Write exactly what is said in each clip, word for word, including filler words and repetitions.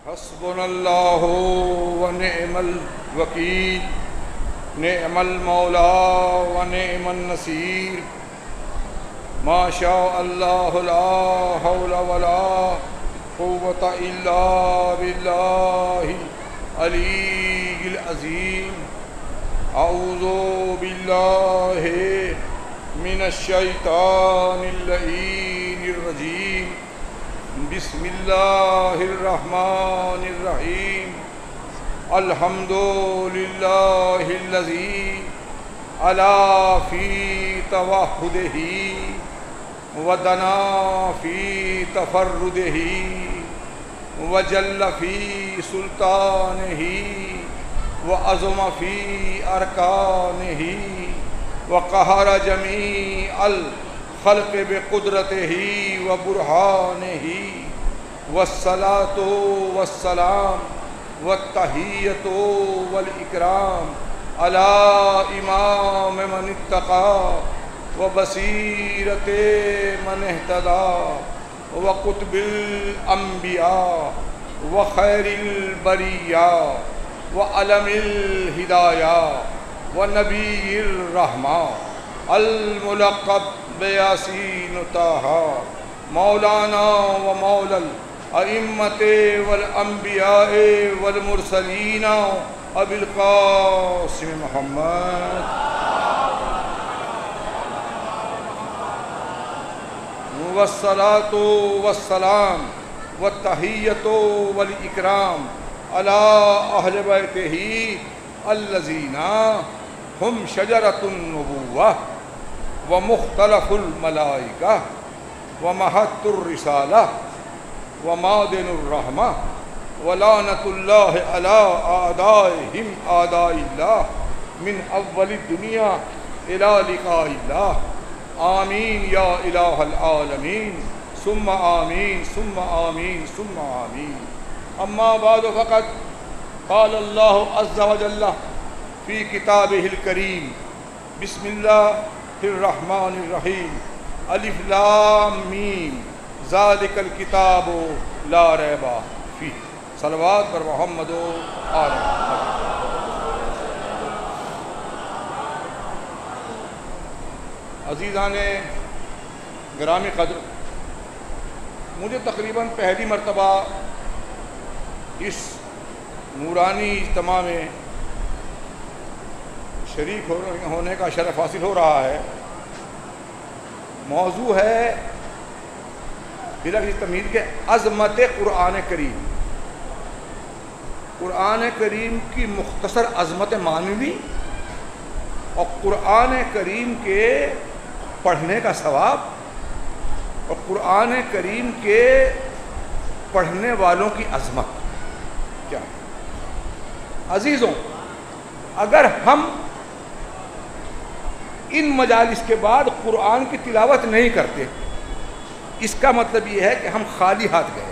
حسبنا اللہ ونعم الوکیل نعم المولا ونعم النصیر ما شاء اللہ لا حول ولا قوة الا باللہ العلی العظیم اعوذ باللہ من الشیطان اللعین الرجیم بسم اللہ الرحمن الرحیم الحمد للہ الذی علا فی توحدہ ودنا فی تفردہ وجل فی سلطانہ وعظم فی ارکانہ وقہر جمیع الخلق بقدرتہ وبرہانہ والصلاة والسلام والتحیۃ والاکرام علی امام من اتقى وبصیرت من اہتدى وقطب الانبیاء وخیر البریہ وعلم الہدایہ ونبی الرحمہ الملقب بیاسین طٰہٰ مولانا و مولا الائمۃ والانبیاء والمرسلین ابی القاسم محمد والصلاة والسلام والتحیۃ والاکرام علی اہل بیتہ الذین ہم شجرۃ النبوۃ ومختلف الملائکہ ومحط الرسالہ ومعدن الرحمہ ولعنۃ اللہ علی اعدائہم اعداء اللہ من اول الدنیا الی لقاء اللہ آمین یا الہ العالمین ثم آمین ثم آمین ثم آمین اما بعد فقط قال اللہ عز وجل فی کتابہ الکریم بسم اللہ الرحمن الرحیم الف لام میم ذالک الکتاب لا ریب فیہ صلوات بر محمد و آل محمد۔ عزیزان گرامی قدر، مجھے تقریباً پہلی مرتبہ اس نورانی اجتماع میں شریک ہونے کا شرف حاصل ہو رہا ہے۔ موضوع ہے بلا کسی تمہید کے عظمت قرآن کریم، قرآن کریم کی مختصر عظمت معنوی اور قرآن کریم کے پڑھنے کا ثواب اور قرآن کریم کے پڑھنے والوں کی عظمت کیا ہے۔ عزیزوں، اگر ہم ان مجالس کے بعد قرآن کی تلاوت نہیں کرتے، اس کا مطلب یہ ہے کہ ہم خالی ہاتھ گئے۔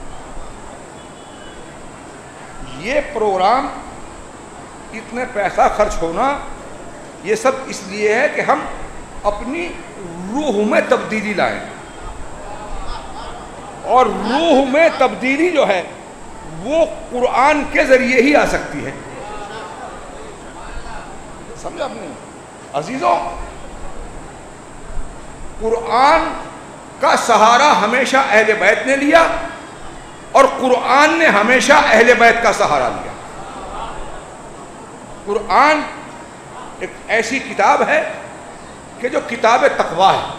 یہ پروگرام اتنے پیسہ خرچ ہونا، یہ سب اس لیے ہے کہ ہم اپنی روح میں تبدیلی لائیں، اور روح میں تبدیلی جو ہے وہ قرآن کے ذریعے ہی آ سکتی ہے۔ سمجھا آپ نے؟ عزیزوں، قرآن کا سہارا ہمیشہ اہل بیت نے لیا اور قرآن نے ہمیشہ اہل بیت کا سہارا لیا۔ قرآن ایک ایسی کتاب ہے کہ جو کتاب تقویٰ ہے،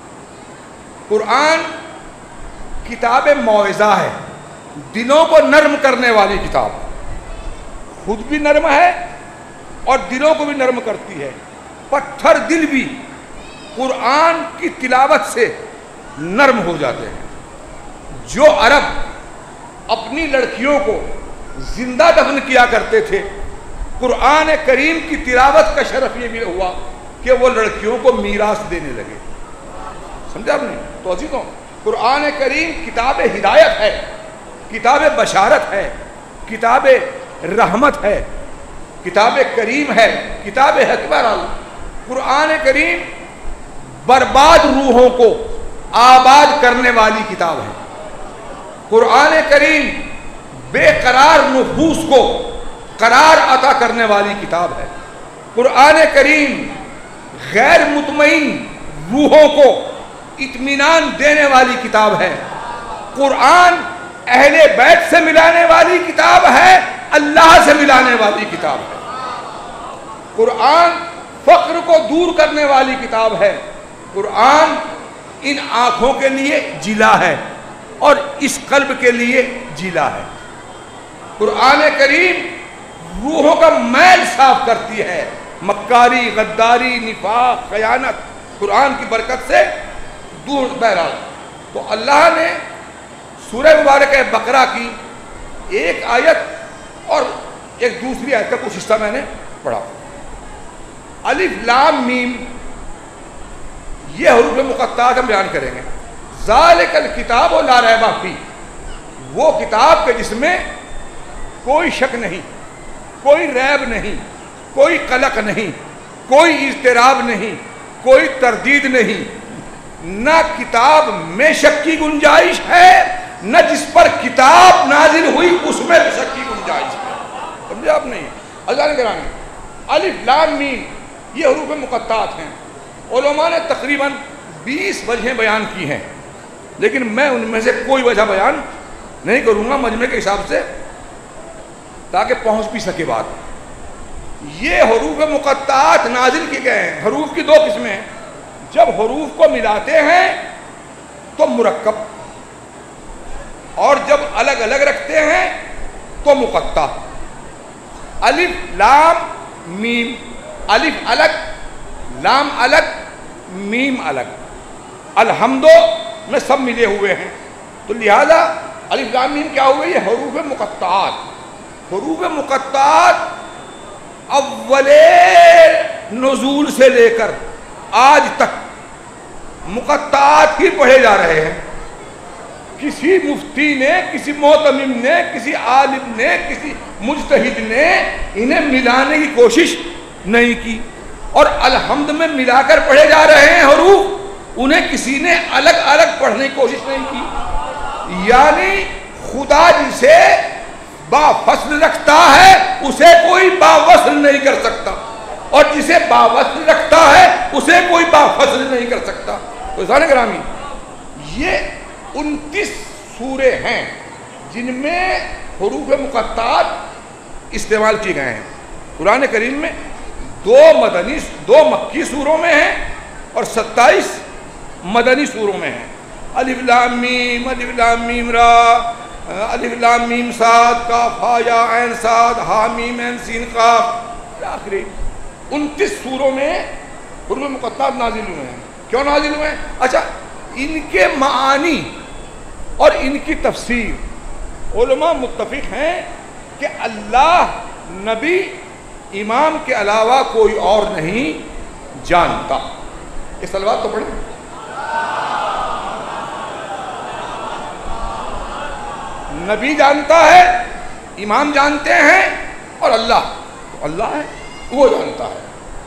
قرآن کتاب موعظہ ہے، دلوں کو نرم کرنے والی کتاب، خود بھی نرم ہے اور دلوں کو بھی نرم کرتی ہے۔ پتھر دل بھی قرآن کی تلاوت سے نرم ہو جاتے ہیں۔ جو عرب اپنی لڑکیوں کو زندہ دفن کیا کرتے تھے، قرآن کریم کی تلاوت کا شرف یہ بھی ہوا کہ وہ لڑکیوں کو میراث دینے لگے۔ سمجھا آپ نے؟ تو عزیزوں، قرآن کریم کتاب ہدایت ہے، کتاب بشارت ہے، کتاب رحمت ہے، کتاب کریم ہے، کتاب حکمت۔ قرآن کریم برباد روحوں کو آباد کرنے والی کتاب ہے۔ قرآن کریم بے قرار نفوس کو قرار عطا کرنے والی کتاب ہے۔ قرآن کریم غیر مطمئن روحوں کو اطمینان دینے والی کتاب ہے۔ قرآن اہل بیت سے ملانے والی کتاب ہے، اللہ سے ملانے والی کتاب ہے۔ قرآن فقر کو دور کرنے والی کتاب ہے۔ قرآن ان آنکھوں کے لیے جلا ہے اور اس قلب کے لیے جلا ہے۔ قرآن کریم روحوں کا میل صاف کرتی ہے، مکاری، غداری، نفاق، خیانت قرآن کی برکت سے دور بہرحال۔ تو اللہ نے سورہ مبارکہ بقرہ کی ایک آیت اور ایک دوسری آیت کا کچھ حصہ میں نے پڑھا۔ الف لام میم یہ حروف مقطعات ہم بیان کریں گے۔ ذالک الکتاب لا ریب فیہ، وہ کتاب کے جس میں کوئی شک نہیں، کوئی ریب نہیں، کوئی قلق نہیں، کوئی اضطراب نہیں، کوئی تردید نہیں۔ نہ کتاب میں شک کی گنجائش ہے، نہ جس پر کتاب نازل ہوئی اس میں شک کی گنجائش ہے۔ سمجھے آپ نہیں؟ اللہ نے کرانے الف لام میم یہ حروف مقطعات ہیں۔ علماء نے تقریباً بیس وجہیں بیان کی ہیں، لیکن میں ان میں سے کوئی وجہ بیان نہیں کروں گا مجمع کے حساب سے، تاکہ پہنچ بھی سکے بات۔ یہ حروف مقطعات نازل کیے گئے ہیں۔ حروف کی دو قسمیں ہیں، جب حروف کو ملاتے ہیں تو مرکب، اور جب الگ الگ رکھتے ہیں تو مقطع۔ الف لام میم، الف الگ، لام الگ، میم الگ، الحمدو میں سب ملے ہوئے ہیں، تو لہذا الف لام میم کیا ہوئے؟ یہ حروف مقطعات۔ حروف مقطعات اول نزول سے لے کر آج تک مقطعات ہی پڑھے جا رہے ہیں۔ کسی مفتی نے، کسی معتمم نے، کسی عالم نے، کسی مجتہد نے انہیں ملانے کی کوشش نہیں کی، اور الحمد میں ملا کر پڑھے جا رہے ہیں حروف، انہیں کسی نے الگ الگ پڑھنے کی کوشش نہیں کی۔ یعنی خدا جسے با فصل رکھتا ہے اسے کوئی با وصل نہیں کر سکتا، اور جسے با وصل رکھتا ہے اسے کوئی با فصل نہیں کر سکتا۔ تو عزیزان گرامی، یہ انتیس سورے ہیں جن میں حروف مقطعات استعمال کیے گئے ہیں۔ قرآن کریم میں دو مدنی دو مکی سوروں میں ہیں اور ستائیس مدنی سوروں میں ہیں۔ الف لام میم، الف لام میم را، الف لام میم صاد، کاف ہا یا عین صاد، ہا میم عین سین قاف، آخری انتیس سوروں میں حروف مقطعات نازل ہوئے ہیں۔ کیوں نازل ہوئے ہیں؟ اچھا، ان کے معانی اور ان کی تفسیر علماء متفق ہیں کہ اللہ، نبی، امام کے علاوہ کوئی اور نہیں جانتا۔ یہ صلوات تو پڑھیں۔ نبی جانتا ہے، امام جانتے ہیں، اور اللہ اللہ ہے وہ جانتا ہے۔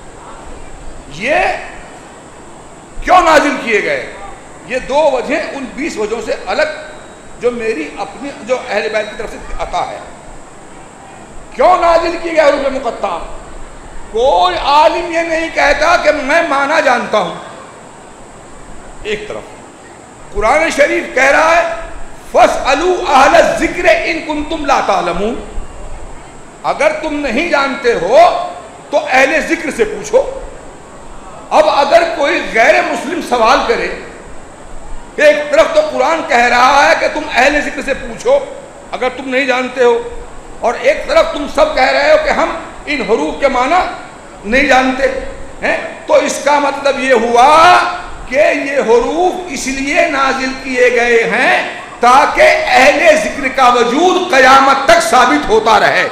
یہ کیوں نازل کیے گئے؟ یہ دو وجہیں ان بیس وجہوں سے الگ جو میری اپنی جو اہل بیت کی طرف سے عطا ہے۔ کیوں نازل کیے گئے حروف مقطع؟ کوئی عالم یہ نہیں کہتا کہ میں معنی جانتا ہوں۔ ایک طرف قرآن شریف کہہ رہا ہے فَاسْأَلُوا أَهْلَ الذِّكْرِ إِن كُنتُمْ لَا تَعْلَمُونَ، اگر تم نہیں جانتے ہو تو اہل ذکر سے پوچھو۔ اب اگر کوئی غیر مسلم سوال کرے کہ ایک طرف تو قرآن کہہ رہا ہے کہ تم اہل ذکر سے پوچھو اگر تم نہیں جانتے ہو، اور ایک طرف تم سب کہہ رہے ہو کہ ہم ان حروف کے معنی نہیں جانتے ہیں، تو اس کا مطلب یہ ہوا کہ یہ حروف اس لیے نازل کیے گئے ہیں تاکہ اہل ذکر کا وجود قیامت تک ثابت ہوتا رہے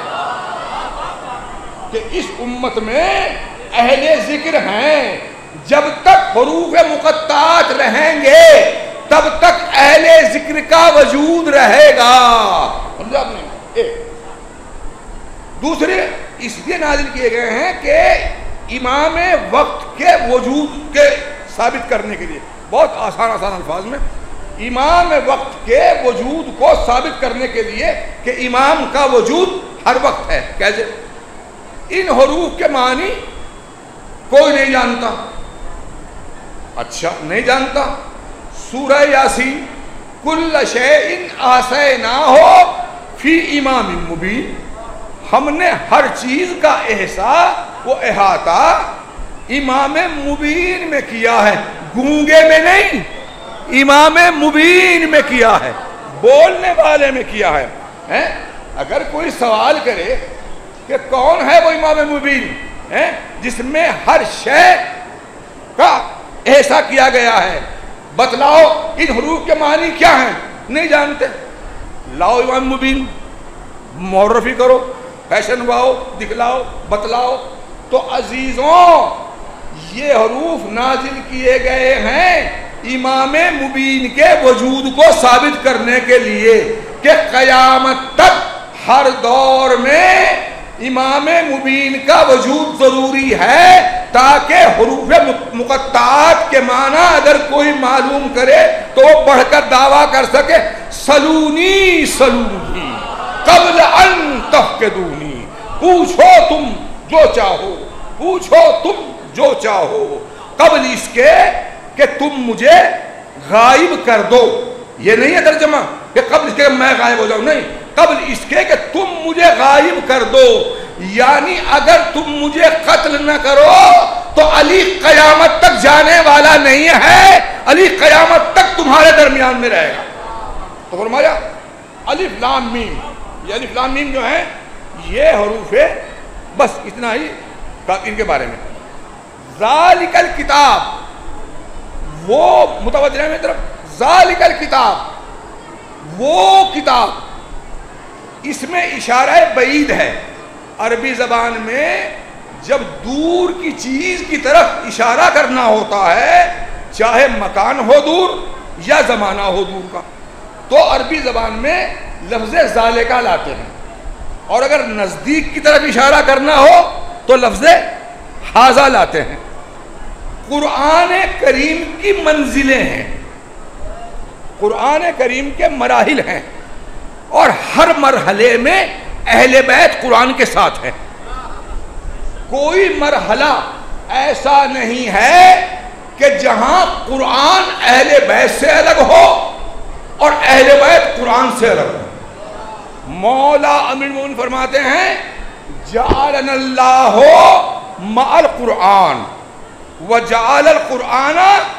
کہ اس امت میں اہل ذکر ہیں۔ جب تک حروف مقطعات رہیں گے تب تک اہل ذکر کا وجود رہے گا۔ سمجھا آپ نے؟ ایک دوسرے اس لیے نازل کیے گئے ہیں کہ امام وقت کے وجود کے ثابت کرنے کے لیے، بہت آسان آسان الفاظ میں امام وقت کے وجود کو ثابت کرنے کے لیے کہ امام کا وجود ہر وقت ہے. کیسے؟ ان حروف کے معنی کوئی نہیں جانتا. اچھا نہیں جانتا. سورہ یاسین کل شیء احصیناہ فی امام مبین، ہم نے ہر چیز کا احصاء و احاطہ امام مبین میں کیا ہے، گونگے میں نہیں، امام مبین میں کیا ہے، بولنے والے میں کیا ہے. اگر کوئی سوال کرے کہ کون ہے وہ امام مبین جس میں ہر شے کا احصاء کیا گیا ہے، بتلاؤ ان حروف کے معنی کیا ہیں، نہیں جانتے. لاؤ امام مبین، معرفی کرو، فیشن باؤ، دکھلاؤ، بتلاؤ. تو عزیزوں یہ حروف نازل کیے گئے ہیں امام مبین کے وجود کو ثابت کرنے کے لیے کہ قیامت تک ہر دور میں امام مبین کا وجود ضروری ہے، تاکہ حروف مقطعات کے معنی اگر کوئی معلوم کرے تو وہ پڑھ کر دعویٰ کر سکے سلونی سلونی قبل ان تفقدونی، پوچھو تم جو چاہو، پوچھو تم جو چاہو قبل اس کے کہ تم مجھے غائب کر دو. یہ نہیں ہے ترجمہ کہ قبل اس کے میں غائب ہو جاؤں، نہیں، قبل اس کے کہ تم مجھے غائب کر دو. یعنی اگر تم مجھے قتل نہ کرو تو علی قیامت تک جانے والا نہیں ہے، علی قیامت تک تمہارے درمیان میں رہے گا. تو فرمایا الف لام میم، یہ الف لام میم جو ہے یہ حروف ہے. بس اتنا ہی ان کے بارے میں. ذالک الکتاب، وہ متوجہ میں طرف، ذالک الکتاب وہ کتاب، اس میں اشارہ بعید ہے. عربی زبان میں جب دور کی چیز کی طرف اشارہ کرنا ہوتا ہے، چاہے مکان ہو دور یا زمانہ ہو دور کا، تو عربی زبان میں لفظ ذالکہ لاتے ہیں. اور اگر نزدیک کی طرف اشارہ کرنا ہو تو لفظ ھذا لاتے ہیں. قرآن کریم کی منزلیں ہیں، قرآن کریم کے مراحل ہیں، اور ہر مرحلے میں اہل بیت قرآن کے ساتھ ہیں. کوئی مرحلہ ایسا نہیں ہے کہ جہاں قرآن اہل بیت سے الگ ہو اور اہل بیت قرآن سے الگ ہو. مولا امیر المومنین فرماتے ہیں جعلنا اللہ مع القرآن وجعل القرآن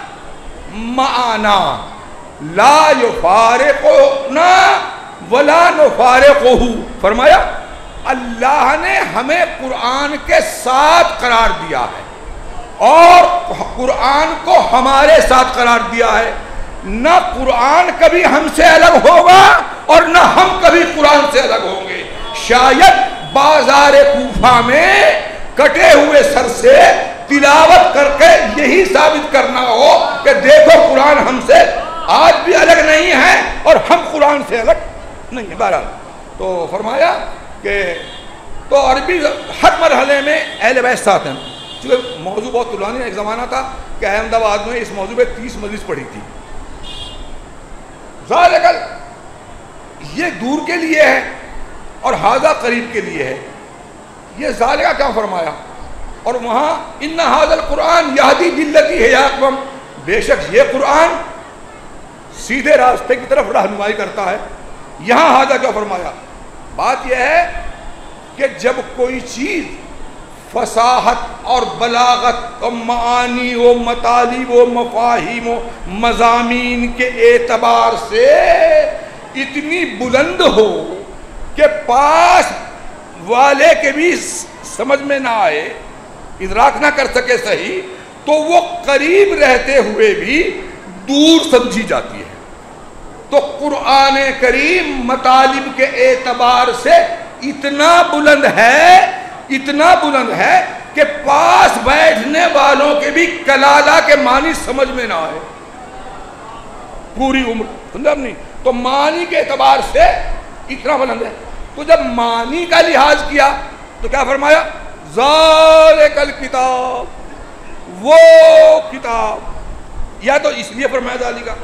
معنا لا یفارقنا ولا نفارقہ. فرمایا اللہ نے ہمیں قرآن کے ساتھ قرار دیا ہے اور قرآن کو ہمارے ساتھ قرار دیا ہے. نہ قرآن کبھی ہم سے الگ ہوگا اور نہ ہم کبھی قرآن سے الگ ہوں گے. شاید بازار کوفہ میں کٹے ہوئے سر سے تلاوت کر کے یہی ثابت کرنا ہو کہ دیکھو قرآن ہم سے آج بھی الگ نہیں ہے اور ہم قرآن سے الگ نہیں ہے. بہرحال تو فرمایا کہ تو عربی ہر مرحلے میں اہل بیت ساتھ ہیں. چونکہ موضوع بہت طولانی ہے، ایک زمانہ تھا کہ احمد آباد میں اس موضوع پہ تیس مجلس پڑھی تھی. ذالک یہ دور کے لیے ہے اور ھذا قریب کے لیے ہے. یہ ذالک کیا فرمایا؟ اور وہاں ان ھذا القرآن یہدی باللتی ہی اقوم، بے شک یہ قرآن سیدھے راستے کی طرف رہنمائی کرتا ہے. یہاں ھذا کیا فرمایا؟ بات یہ ہے کہ جب کوئی چیز فصاحت اور بلاغت اور معانی و مطالب و مفاہیم و مضامین کے اعتبار سے اتنی بلند ہو کہ پاس والے کے بھی سمجھ میں نہ آئے، ادراک نہ کر سکے صحیح، تو وہ قریب رہتے ہوئے بھی دور سمجھی جاتی ہے. تو قرآن کریم مطالب کے اعتبار سے اتنا بلند ہے، اتنا بلند ہے کہ پاس بیٹھنے والوں کے بھی کلالہ کے معنی سمجھ میں نہ آئے پوری عمر. سمجھا نہیں؟ تو معنی کے اعتبار سے اتنا بلند ہے. تو جب معنی کا لحاظ کیا تو کیا فرمایا؟ ذالک الکتاب وہ کتاب. یا تو اس لیے فرمایا ذالک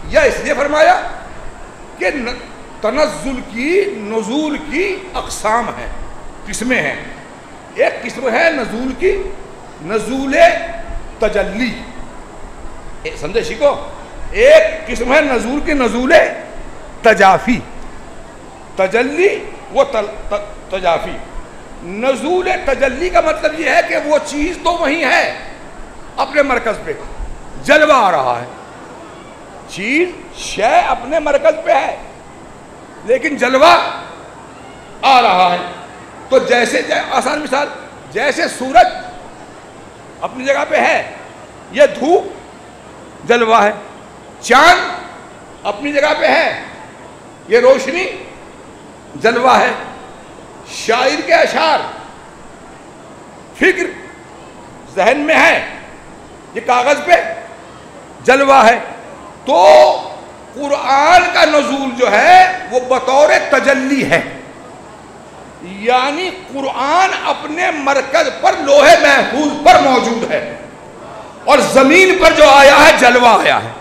یا اس لیے فرمایا کہ تنزل کی نزول کی اقسام ہیں، قسمیں ہیں. ایک قسم ہے نزول کی نزول تجلی، سمجھے شیکو. ایک قسم ہے نزول کی نزول تجافی. تجلی وہ تجافی. نزول تجلی کا مطلب یہ ہے کہ وہ چیز تو وہی ہے اپنے مرکز پہ، جلوہ آ رہا ہے. چیز شے اپنے مرکز پہ ہے لیکن جلوہ آ رہا ہے. تو جیسے آسان مثال، جیسے سورج اپنی جگہ پہ ہے، یہ دھوپ جلوہ ہے. چاند اپنی جگہ پہ ہے، یہ روشنی جلوہ ہے. شاعر کے اشعار فکر ذہن میں ہے، یہ کاغذ پہ جلوہ ہے. تو قرآن کا نزول جو ہے وہ بطور تجلی ہے، یعنی قرآن اپنے مرکز پر لوح محفوظ پر موجود ہے اور زمین پر جو آیا ہے جلوہ آیا ہے.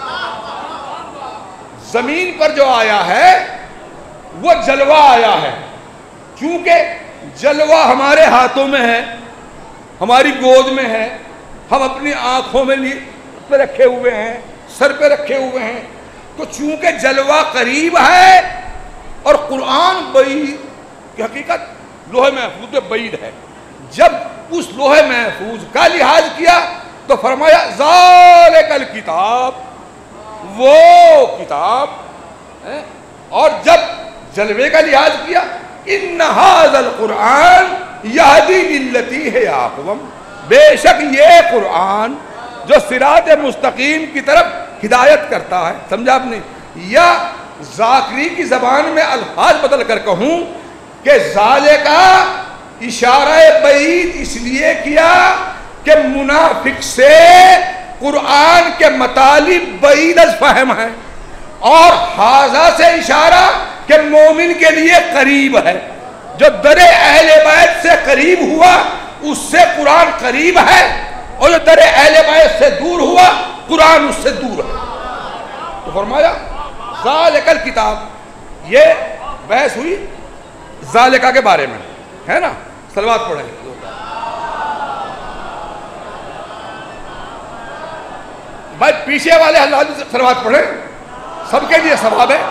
زمین پر جو آیا ہے وہ جلوہ آیا ہے. کیونکہ جلوہ ہمارے ہاتھوں میں ہے، ہماری گود میں ہے، ہم اپنی آنکھوں میں پہ رکھے ہوئے ہیں، سر پہ رکھے ہوئے ہیں. تو چونکہ جلوہ قریب ہے اور قرآن بعید کی حقیقت لوح محفوظ بعید ہے، جب اس لوح محفوظ کا لحاظ کیا تو فرمایا ذالک الکتاب، وہ کتاب. اور جب جلوے کا لحاظ کیا ان ھذا القرآن یہدی للتی ہے اقوم، بے شک یہ قرآن جو صراط مستقیم کی طرف ہدایت کرتا ہے. سمجھا آپ نے؟ یا ذاکری کی زبان میں الفاظ بدل کر کہوں کہ ذالک اشارہ بعید اس لیے کیا کہ منافق سے قرآن کے مطالب بعید از فہم ہے، اور ھذا سے اشارہ کہ مومن کے لیے قریب ہے. جو در اہل بیت سے قریب ہوا اس سے قرآن قریب ہے، اور جو در اہل بیت سے دور ہوا قرآن اس سے دور ہے. تو فرمایا ذالک الکتاب. یہ بحث ہوئی ذالکہ کے بارے میں، ہے نا؟ صلوات پڑھیں. بھائی پیچھے والے حضرات سے صلوات پڑھیں، سب کے لیے ثواب ہے،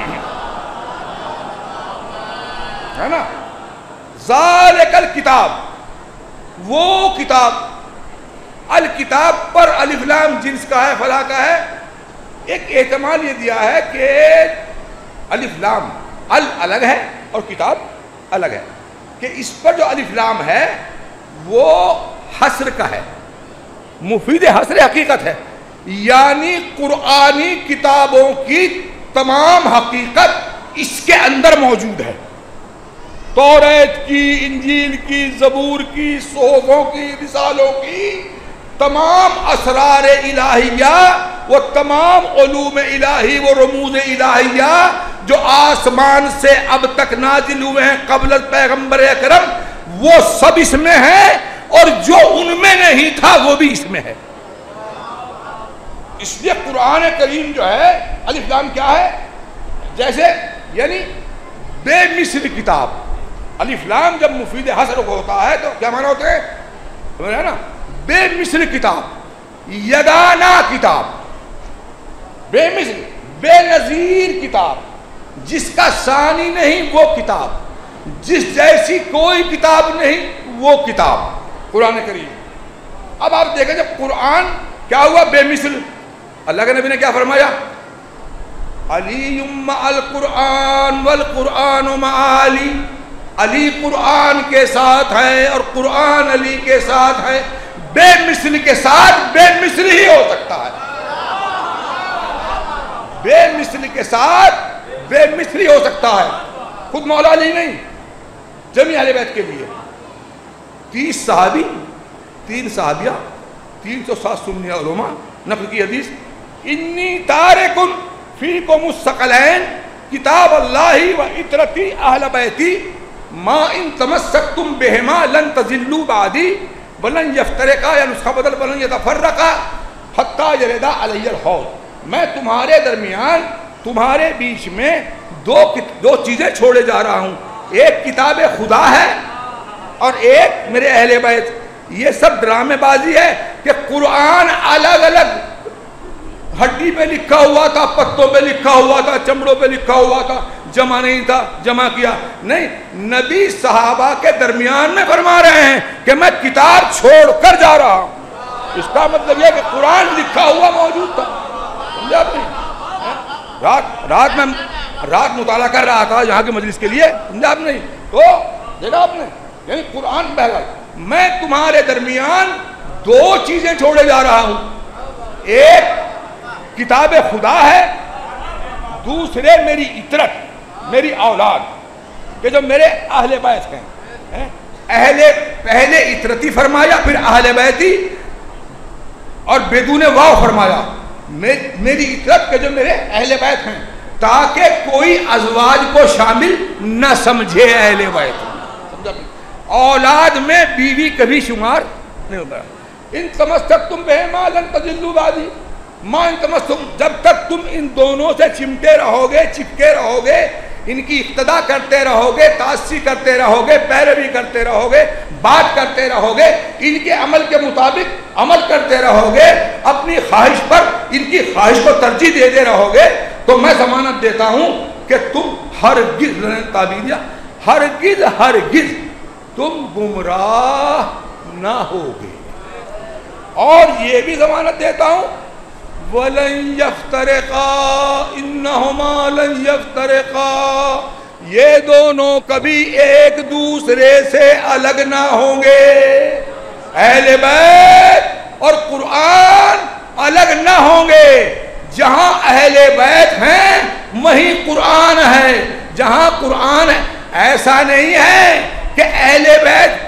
ہے نا؟ ذالک الکتاب، وہ کتاب. الکتاب پر الف لام جنس کا ہے، فلاں کا ہے. ایک احتمال یہ دیا ہے کہ الف لام ال الگ ہے اور کتاب الگ ہے، کہ اس پر جو الف لام ہے وہ حصر کا ہے، مفید حصر حقیقت ہے، یعنی قرآنی کتابوں کی تمام حقیقت اس کے اندر موجود ہے. توریت کی، انجیل کی، زبور کی، صحفوں کی، رسالوں کی تمام اسرار الہیہ، وہ تمام علوم الہی، وہ رموز الہیہ جو آسمان سے اب تک نازل ہوئے ہیں قبل پیغمبر اکرم، وہ سب اس میں ہے، اور جو ان میں نہیں تھا وہ بھی اس میں ہے. اس لیے قرآن کریم جو ہے الف لام کیا ہے؟ جیسے یعنی بے مثل کتاب. الف لام جب مفید حصر ہوتا ہے تو کیا معنی ہوتے ہیں؟ سمجھ رہے ہیں نا؟ بے مثل کتاب، یگانہ کتاب، بے مثل بے نظیر کتاب، جس کا ثانی نہیں وہ کتاب، جس جیسی کوئی کتاب نہیں وہ کتاب قرآن کریم. اب آپ دیکھیں جب قرآن کیا ہوا بے مثل، اللہ کے نبی نے کیا فرمایا؟ علی مع القرآن والقرآن مع علی. علی قرآن کے ساتھ ہے اور قرآن علی کے ساتھ ہے. بے مثل کے ساتھ بے مثل ہی ہو سکتا ہے، بے مثل کے ساتھ بے مثل ہی ہو سکتا ہے. خود مولا علی نہیں، جمیع اہل بیت کے لیے تیس صحابی، تین صحابیہ، تین سو سات سنی علماء، نقل کی حدیث، انی تارکن فیکم الثقلین کتاب اللہ و عطرتی اہل بیتی ما ان تمسکتم بہما لن تضلوا بعدی ولن یفترقا، یا نسخہ بدل ولن یتفرقا حتی یردا علی الحوض. میں تمہارے درمیان تمہارے بیچ میں دو دو چیزیں چھوڑے جا رہا ہوں، ایک کتاب خدا ہے اور ایک میرے اہل بیت۔ یہ سب ڈرامے بازی ہے کہ قرآن الگ الگ ہڈی پہ لکھا ہوا تھا، پتوں پہ لکھا ہوا تھا، چمڑوں پہ لکھا ہوا تھا، جمع نہیں تھا، جمع کیا نہیں۔ نبی صحابہ کے درمیان میں فرما رہے ہیں کہ میں کتاب چھوڑ کر جا رہا ہوں۔ اس کا مطلب یہ کہ قرآن لکھا ہوا موجود تھا، سمجھا آپ نے؟ رات رات میں رات مطالعہ کر رہا تھا یہاں کے مجلس کے لیے، سمجھا آپ نہیں؟ تو دیکھا آپ نے، یعنی قرآن پہلا، میں تمہارے درمیان دو چیزیں چھوڑے جا رہا ہوں، ایک کتاب خدا ہے، دوسرے میری اطرت، میری اولاد، کہ جو میرے اہل بیت ہیں۔ اہل پہلے اطرتی فرمایا، پھر اہل بیتی اور بدون واو فرمایا، میری اطرت کے جو میرے اہل بیت ہیں، تاکہ کوئی ازواج کو شامل نہ سمجھے اہل بیت۔ سمجھا؟ اولاد میں بیوی کبھی شمار نہیں ہوتا۔ ان تمسکتم بہما لن تضلوا بعدی ما ان تمسکتم، جب تک تم ان دونوں سے چمٹے رہو گے، چپکے رہو گے، ان کی اقتدا کرتے رہو گے، تاسی کرتے رہو گے، پیروی کرتے رہو گے، بات کرتے رہو گے، ان کے عمل کے مطابق عمل کرتے رہو گے، اپنی خواہش پر ان کی خواہش کو ترجیح دیتے رہو گے، تو میں ضمانت دیتا ہوں کہ تم ہرگز تعبیریہ ہرگز ہرگز تم گمراہ نہ ہوگے۔ اور یہ بھی ضمانت دیتا ہوں وَلَن يَفْتَرِقَا إِنَّهُمَا لَن يَفْتَرِقَا، یہ دونوں کبھی ایک دوسرے سے الگ نہ ہوں گے۔ اہل بیت اور قرآن الگ نہ ہوں گے۔ جہاں اہل بیت ہیں وہیں قرآن ہے، جہاں قرآن ہے۔ ایسا نہیں ہے کہ اہل بیت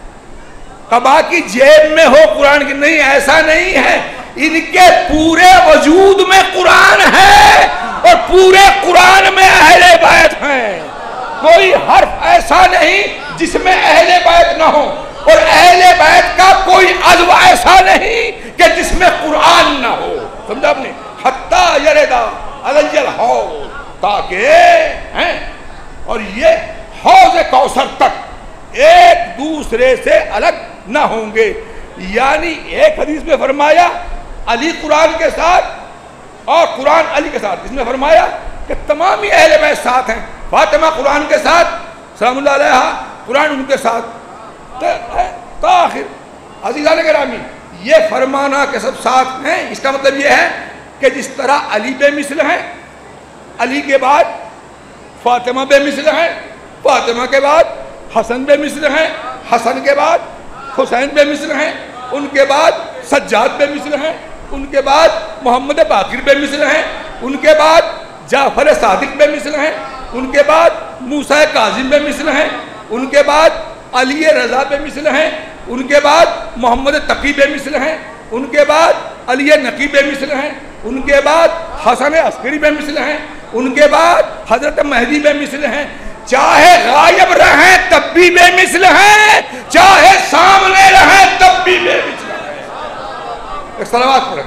قبا کی جیب میں ہو قرآن کی، نہیں، ایسا نہیں ہے۔ ان کے پورے وجود میں قرآن ہے اور پورے قرآن میں اہل بیت ہیں۔ کوئی حرف ایسا نہیں جس میں اہل بیت نہ ہو، اور اہل بیت کا کوئی عضو ایسا نہیں کہ جس میں قرآن نہ ہو۔ سمجھا آپ نے؟ حتیٰ یردا علی الحوض، تاکہ ہیں اور یہ حوض کوثر تک ایک دوسرے سے الگ نہ ہوں گے۔ یعنی ایک حدیث میں فرمایا علی قرآن کے ساتھ اور قرآن علی کے ساتھ، اس میں فرمایا کہ تمام ہی اہل بیت ساتھ ہیں۔ فاطمہ قرآن کے ساتھ، سلام اللہ علیہا، قرآن ان کے ساتھ، تاخر۔ عزیزان گرامی، یہ فرمانا کہ سب ساتھ ہیں، اس کا مطلب یہ ہے کہ جس طرح علی بے مثل ہیں، علی کے بعد فاطمہ بے مثل ہیں، فاطمہ کے بعد حسن بے مثل ہیں، حسن کے بعد حسین بے مثل ہیں، ان کے بعد سجاد بے مثل ہیں، ان کے بعد محمد باقر بے مثل ہیں، ان کے بعد جعفر صادق بے مثل ہیں، ان کے بعد موسیٰ کاظم بے مثل ہیں، ان کے بعد علی رضا بے مثل ہیں، ان کے بعد محمد تقی بے مثل ہیں، ان کے بعد علی نقی بے مثل ہیں، ان کے بعد حسن عسکری بے مثل ہیں، ان کے بعد حضرت مہدی بے مثل ہیں۔ چاہے غائب رہیں تب بھی بے مثل ہیں، چاہے سامنے رہیں تب بھی بے مثل ہیں۔ ایک صلوات پڑھیں۔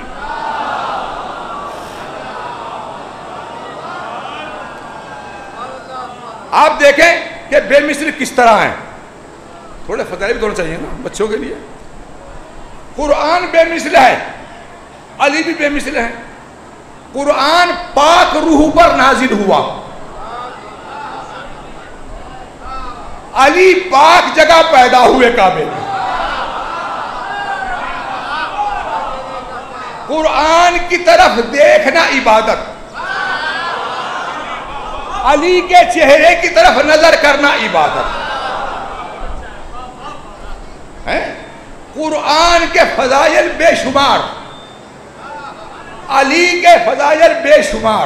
آپ دیکھیں کہ بے مثل کس طرح ہیں، تھوڑے فضائل بھی ہونا چاہیے نا بچوں کے لیے۔ قرآن بے مثل ہے، علی بھی بے مثل ہے۔ قرآن پاک روح پر نازل ہوا، علی پاک جگہ پیدا ہوئے کعبے میں۔ قرآن کی طرف دیکھنا عبادت، علی کے چہرے کی طرف نظر کرنا عبادت ہے۔ قرآن کے فضائل بے شمار، علی کے فضائل بے شمار۔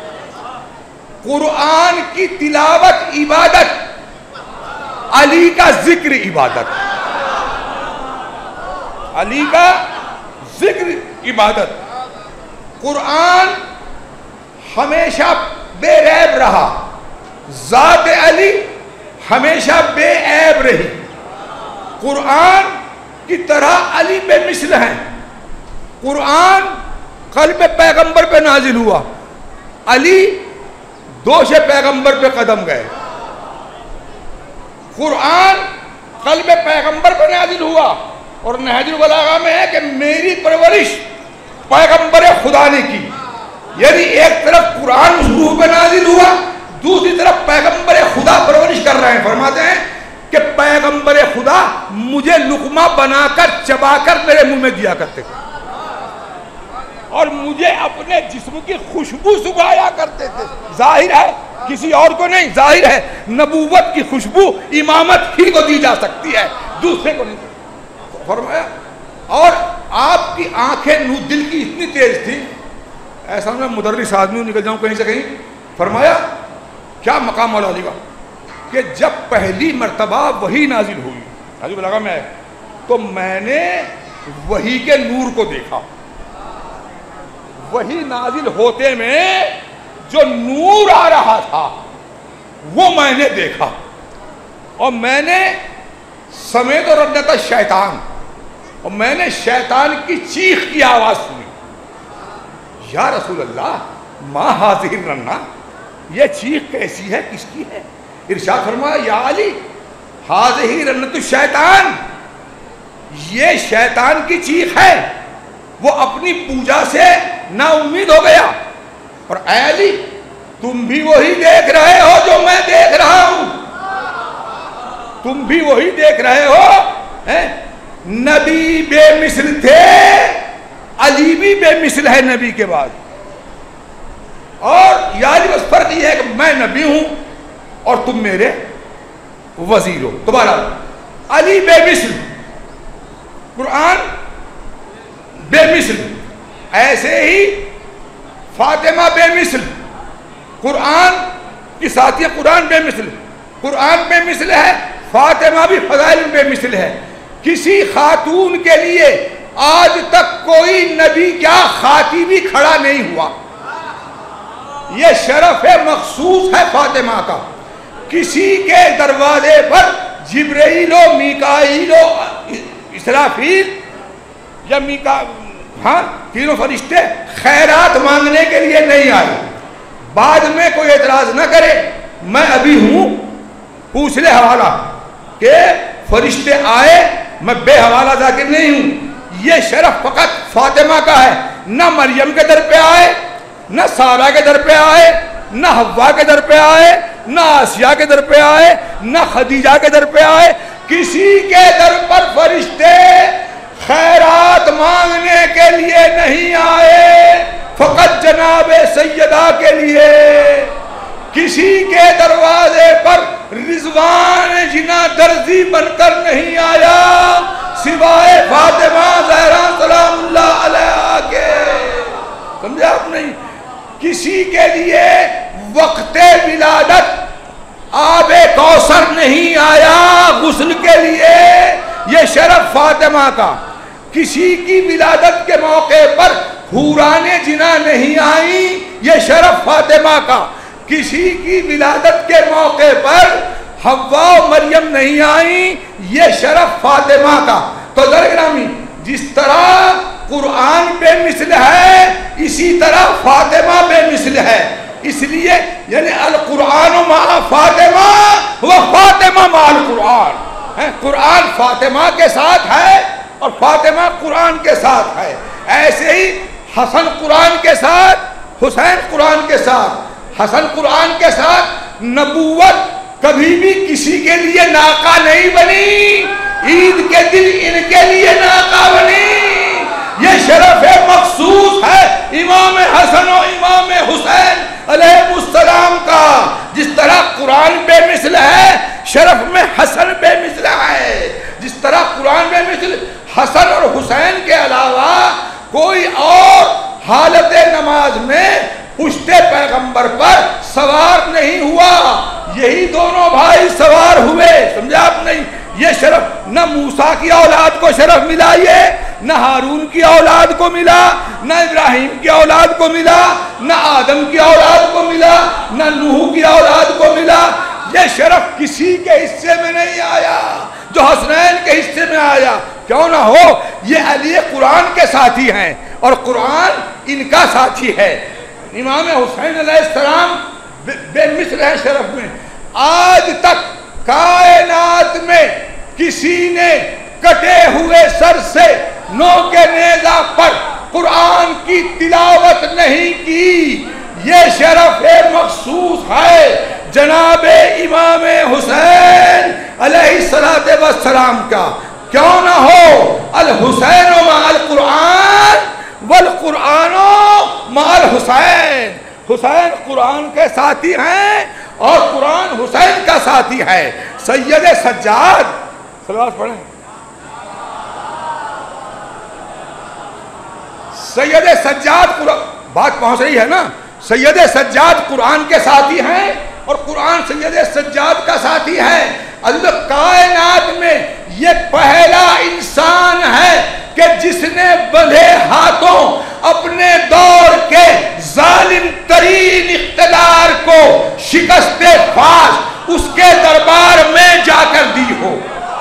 قرآن کی تلاوت عبادت، علی کا ذکر عبادت، علی کا ذکر عبادت۔ قرآن ہمیشہ بے عیب رہا، ذات علی ہمیشہ بے عیب رہی۔ قرآن کی طرح علی بے مثل ہیں۔ قرآن قلب پیغمبر پہ نازل ہوا، علی دوش پیغمبر پہ قدم گئے۔ قرآن قلب پیغمبر پہ نازل ہوا، اور نہج البلاغہ میں ہے کہ میری پرورش پیغمبر خدا نے کی، یعنی ایک طرف قرآن اس روح پہ نازل ہوا، دوسری طرف پیغمبر خدا پرورش کر رہے ہیں۔ فرماتے ہیں کہ پیغمبر خدا مجھے لقمہ بنا کر چبا کر میرے منہ میں دیا کرتے تھے، اور مجھے اپنے جسم کی خوشبو سگایا کرتے تھے۔ ظاہر ہے کسی اور کو نہیں، ظاہر ہے نبوت کی خوشبو امامت ہی کو دی جا سکتی ہے، دوسرے کو نہیں۔ فرمایا اور آپ کی آنکھیں نور دل کی اتنی تیز تھی، ایسا میں مدرس آدمی نکل جاؤں کہیں سے کہیں۔ فرمایا کیا مقام مولا علی کا کہ جب پہلی مرتبہ وحی نازل ہوئی، نازل بلاغہ میں ہے، تو میں نے وحی کے نور کو دیکھا، وحی نازل ہوتے میں جو نور آ رہا تھا وہ میں نے دیکھا، اور میں نے سمیت اور رنتا شیطان، اور میں نے شیطان کی چیخ کی آواز سنی، یا رسول اللہ ما حاضر رنہ، یہ چیخ کیسی ہے، کس کی ہے؟ ارشاد فرمایا یا علی حاضر رنت الشیطان، یہ شیطان کی چیخ ہے، وہ اپنی پوجا سے نا امید ہو گیا، اور اے علی تم بھی وہی دیکھ رہے ہو جو میں دیکھ رہا ہوں، تم بھی وہی دیکھ رہے ہو۔ نبی بے مثل تھے، علی بھی بے مثل ہے نبی کے بعد، اور یعنی بس فرق یہ ہے کہ میں نبی ہوں اور تم میرے وزیر ہو۔ دوبارہ علی بے مثل، قرآن بے مثل، ایسے ہی فاطمہ بے مثل، قرآن کی ساتھی قرآن بے مثل، قرآن بے مثل ہے، فاطمہ بھی فضائل بے مثل ہے۔ کسی خاتون کے لیے آج تک کوئی نبی کیا خاتیبی کھڑا نہیں ہوا، یہ شرف مخصوص ہے فاطمہ کا۔ کسی کے دروازے پر جبرائیل و میکائیل و اسرافیل یا میکا ہاں تینوں فرشتے خیرات مانگنے کے لیے نہیں آئے۔ بعد میں کوئی اعتراض نہ کرے، میں ابھی ہوں، پوچھ لے حوالہ کہ فرشتے آئے، میں بے حوالہ ذاکر نہیں ہوں۔ یہ شرف فقط فاطمہ کا ہے، نہ مریم کے در پہ آئے، نہ سارہ کے در پہ آئے، نہ حوا کے در پہ آئے، نہ آسیہ کے در پہ آئے، نہ خدیجہ کے در پہ آئے، کسی کے در پر فرشتے خیرات مانگنے کے لیے نہیں آئے، فقط جناب سیدہ کے لیے۔ کسی کے دروازے پر رضوان جنا درزی بن کر نہیں آیا سوائے فاطمہ زہرا سلام اللہ علیہا کے۔ سمجھے آپ نہیں؟ کسی کے لیے وقت ولادت آب کوثر نہیں آیا غسل کے لیے، یہ شرف فاطمہ کا۔ کسی کی ولادت کے موقع پر حوران جنا نہیں آئیں، یہ شرف فاطمہ کا۔ کسی کی ولادت کے موقع پر حوا و مریم نہیں آئیں، یہ شرف فاطمہ کا۔ تو در گرامی جس طرح قرآن بے مثل ہے اسی طرح فاطمہ بے مثل ہے، اس لیے یعنی القرآن مع فاطمہ و فاطمہ مع القرآن، قرآن فاطمہ کے ساتھ ہے اور فاطمہ قرآن کے ساتھ ہے۔ ایسے ہی حسن قرآن کے ساتھ، حسین قرآن کے ساتھ۔ حسن قرآن کے ساتھ نبوت کبھی بھی کسی کے لیے ناقہ نہیں بنی، عید کے دن ان کے لیے ناقہ بنی۔ یہ شرف مخصوص ہے امام حسن و امام حسین علیہ السلام کا۔ جس طرح قرآن بے مثل ہے، شرف میں حسن بے مثل ہے۔ جس طرح قرآن بے مثل حسن اور حسین کے علاوہ کوئی اور حالت نماز میں پشت پیغمبر پر سوار نہیں ہوا، یہی دونوں بھائی سوار ہوئے۔ سمجھے آپ نہیں؟ یہ شرف نہ موسیٰ کی اولاد کو شرف ملا، یہ نہ ہارون کی اولاد کو ملا، نہ ابراہیم کی اولاد کو ملا، نہ آدم کی اولاد کو ملا، نہ نوح کی اولاد کو ملا۔ یہ شرف کسی کے حصے میں نہیں آیا جو حسنین کے حصے میں آیا۔ کیوں نہ ہو، یہ علی قرآن کے ساتھی ہیں، اور قرآن ان کا ساتھی ہے۔ امام حسین علیہ السلام بے مثل ہے شرف میں، آج تک کائنات میں کسی نے کٹے ہوئے سر سے نو کے نیزہ پر قرآن کی تلاوت نہیں کی۔ یہ شرف مخصوص ہے جناب امام حسین علیہ السلام کا۔ کیوں نہ ہو الحسین مع القرآن والقرآن مع الحسین۔ حسین قرآن کے ساتھی ہیں اور قرآن حسین کا ساتھی ہے۔ سید سجاد صلوات پڑھیں، سید سجاد، بات پہنچ رہی ہے نا؟ سید سجاد قرآن کے ساتھی ہیں اور قرآن سید سجاد کا ساتھی ہے۔ اللہ کائنات میں یہ پہلا انسان ہے کہ جس نے بندھے ہاتھوں اپنے دور کے ظالم ترین اقتدار کو شکست فاش اس کے دربار میں جا کر دی ہو۔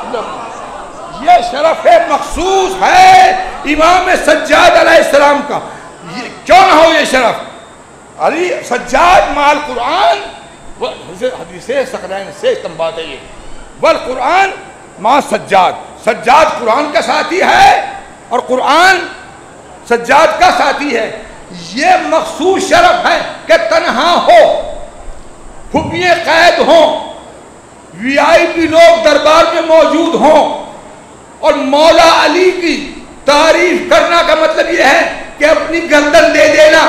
یہ شرف مخصوص ہے امام سجاد علیہ السلام کا۔ کیوں نہ ہو یہ شرف؟ علی سجاد مع القرآن، حدیث ثقلین سے استنباط ہے یہ، والقرآن مع سجاد۔ سجاد قرآن کا ساتھی ہے اور قرآن سجاد کا ساتھی ہے۔ یہ مخصوص شرف ہے کہ تنہا ہو، خفیہ قید ہوں، وی آئی پی لوگ دربار میں موجود ہوں، اور مولا علی کی تعریف کرنا کا مطلب یہ ہے کہ اپنی گردن دے دینا۔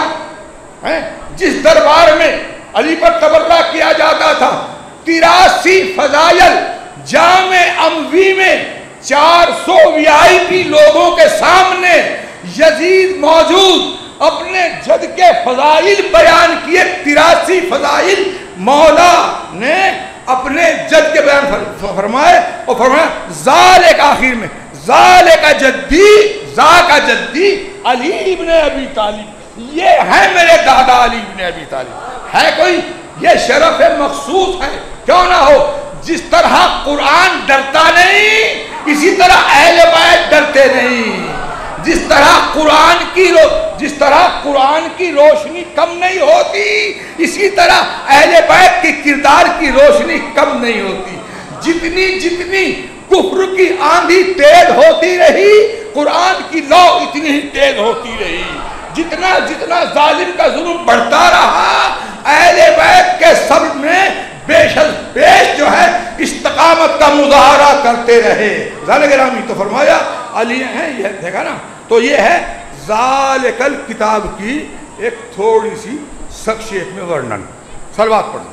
جس دربار میں علی پر تبرہ کیا جاتا تھا، تراسی فضائل جامع اموی میں چار سو وی آئی پی لوگوں کے سامنے یزید موجود اپنے جد کے فضائل بیان کیے۔ تراسی فضائل مولا نے اپنے جد کے بیان فرمائے اور فرمایا ذالک، آخر میں ذالک جدی، ذاک جدی علی ابن ابی طالب، یہ ہے میرے دادا علی ابن ابی طالب۔ ہے کوئی؟ یہ شرف مخصوص ہے۔ کیوں نہ ہو؟ جس طرح قرآن ڈرتا نہیں اسی طرح اہل بیت ڈرتے نہیں۔ جس طرح قرآن کی رو جس طرح قرآن کی روشنی کم نہیں ہوتی اسی طرح اہل بیت کے کردار کی روشنی کم نہیں ہوتی۔ جتنی جتنی کفر کی آندھی تیز ہوتی رہی قرآن کی لو اتنی ہی تیز ہوتی رہی۔ جتنا جتنا ظالم کا ظلم بڑھتا رہا اہل بیت کے صبر میں بیشل بیش جو ہے استقامت کا مظاہرہ کرتے رہے۔ ذالک گرامی تو فرمایا علی ہیں، یہ دیکھا نا؟ تو یہ ہے ذالک الکتاب کی ایک تھوڑی سی شخصیت میں ورنن۔ صلوات پڑھیں۔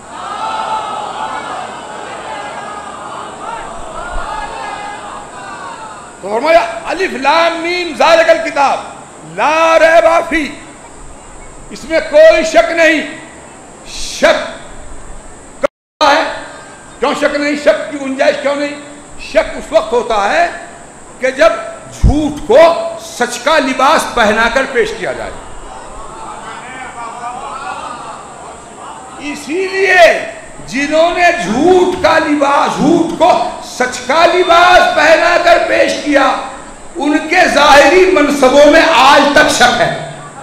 تو فرمایا الف لام میم ذالک الکتاب لا ریب فیہ، اس میں کوئی شک نہیں۔ شک ہے کیوں شک نہیں؟ شک کی گنجائش کیوں نہیں؟ شک اس وقت ہوتا ہے کہ جب جھوٹ کو سچ کا لباس پہنا کر پیش کیا جائے۔ اسی لیے جنہوں نے جھوٹ کا لباس جھوٹ کو سچ کا لباس پہنا کر پیش کیا ان کے ظاہری منصبوں میں آج تک شک ہے،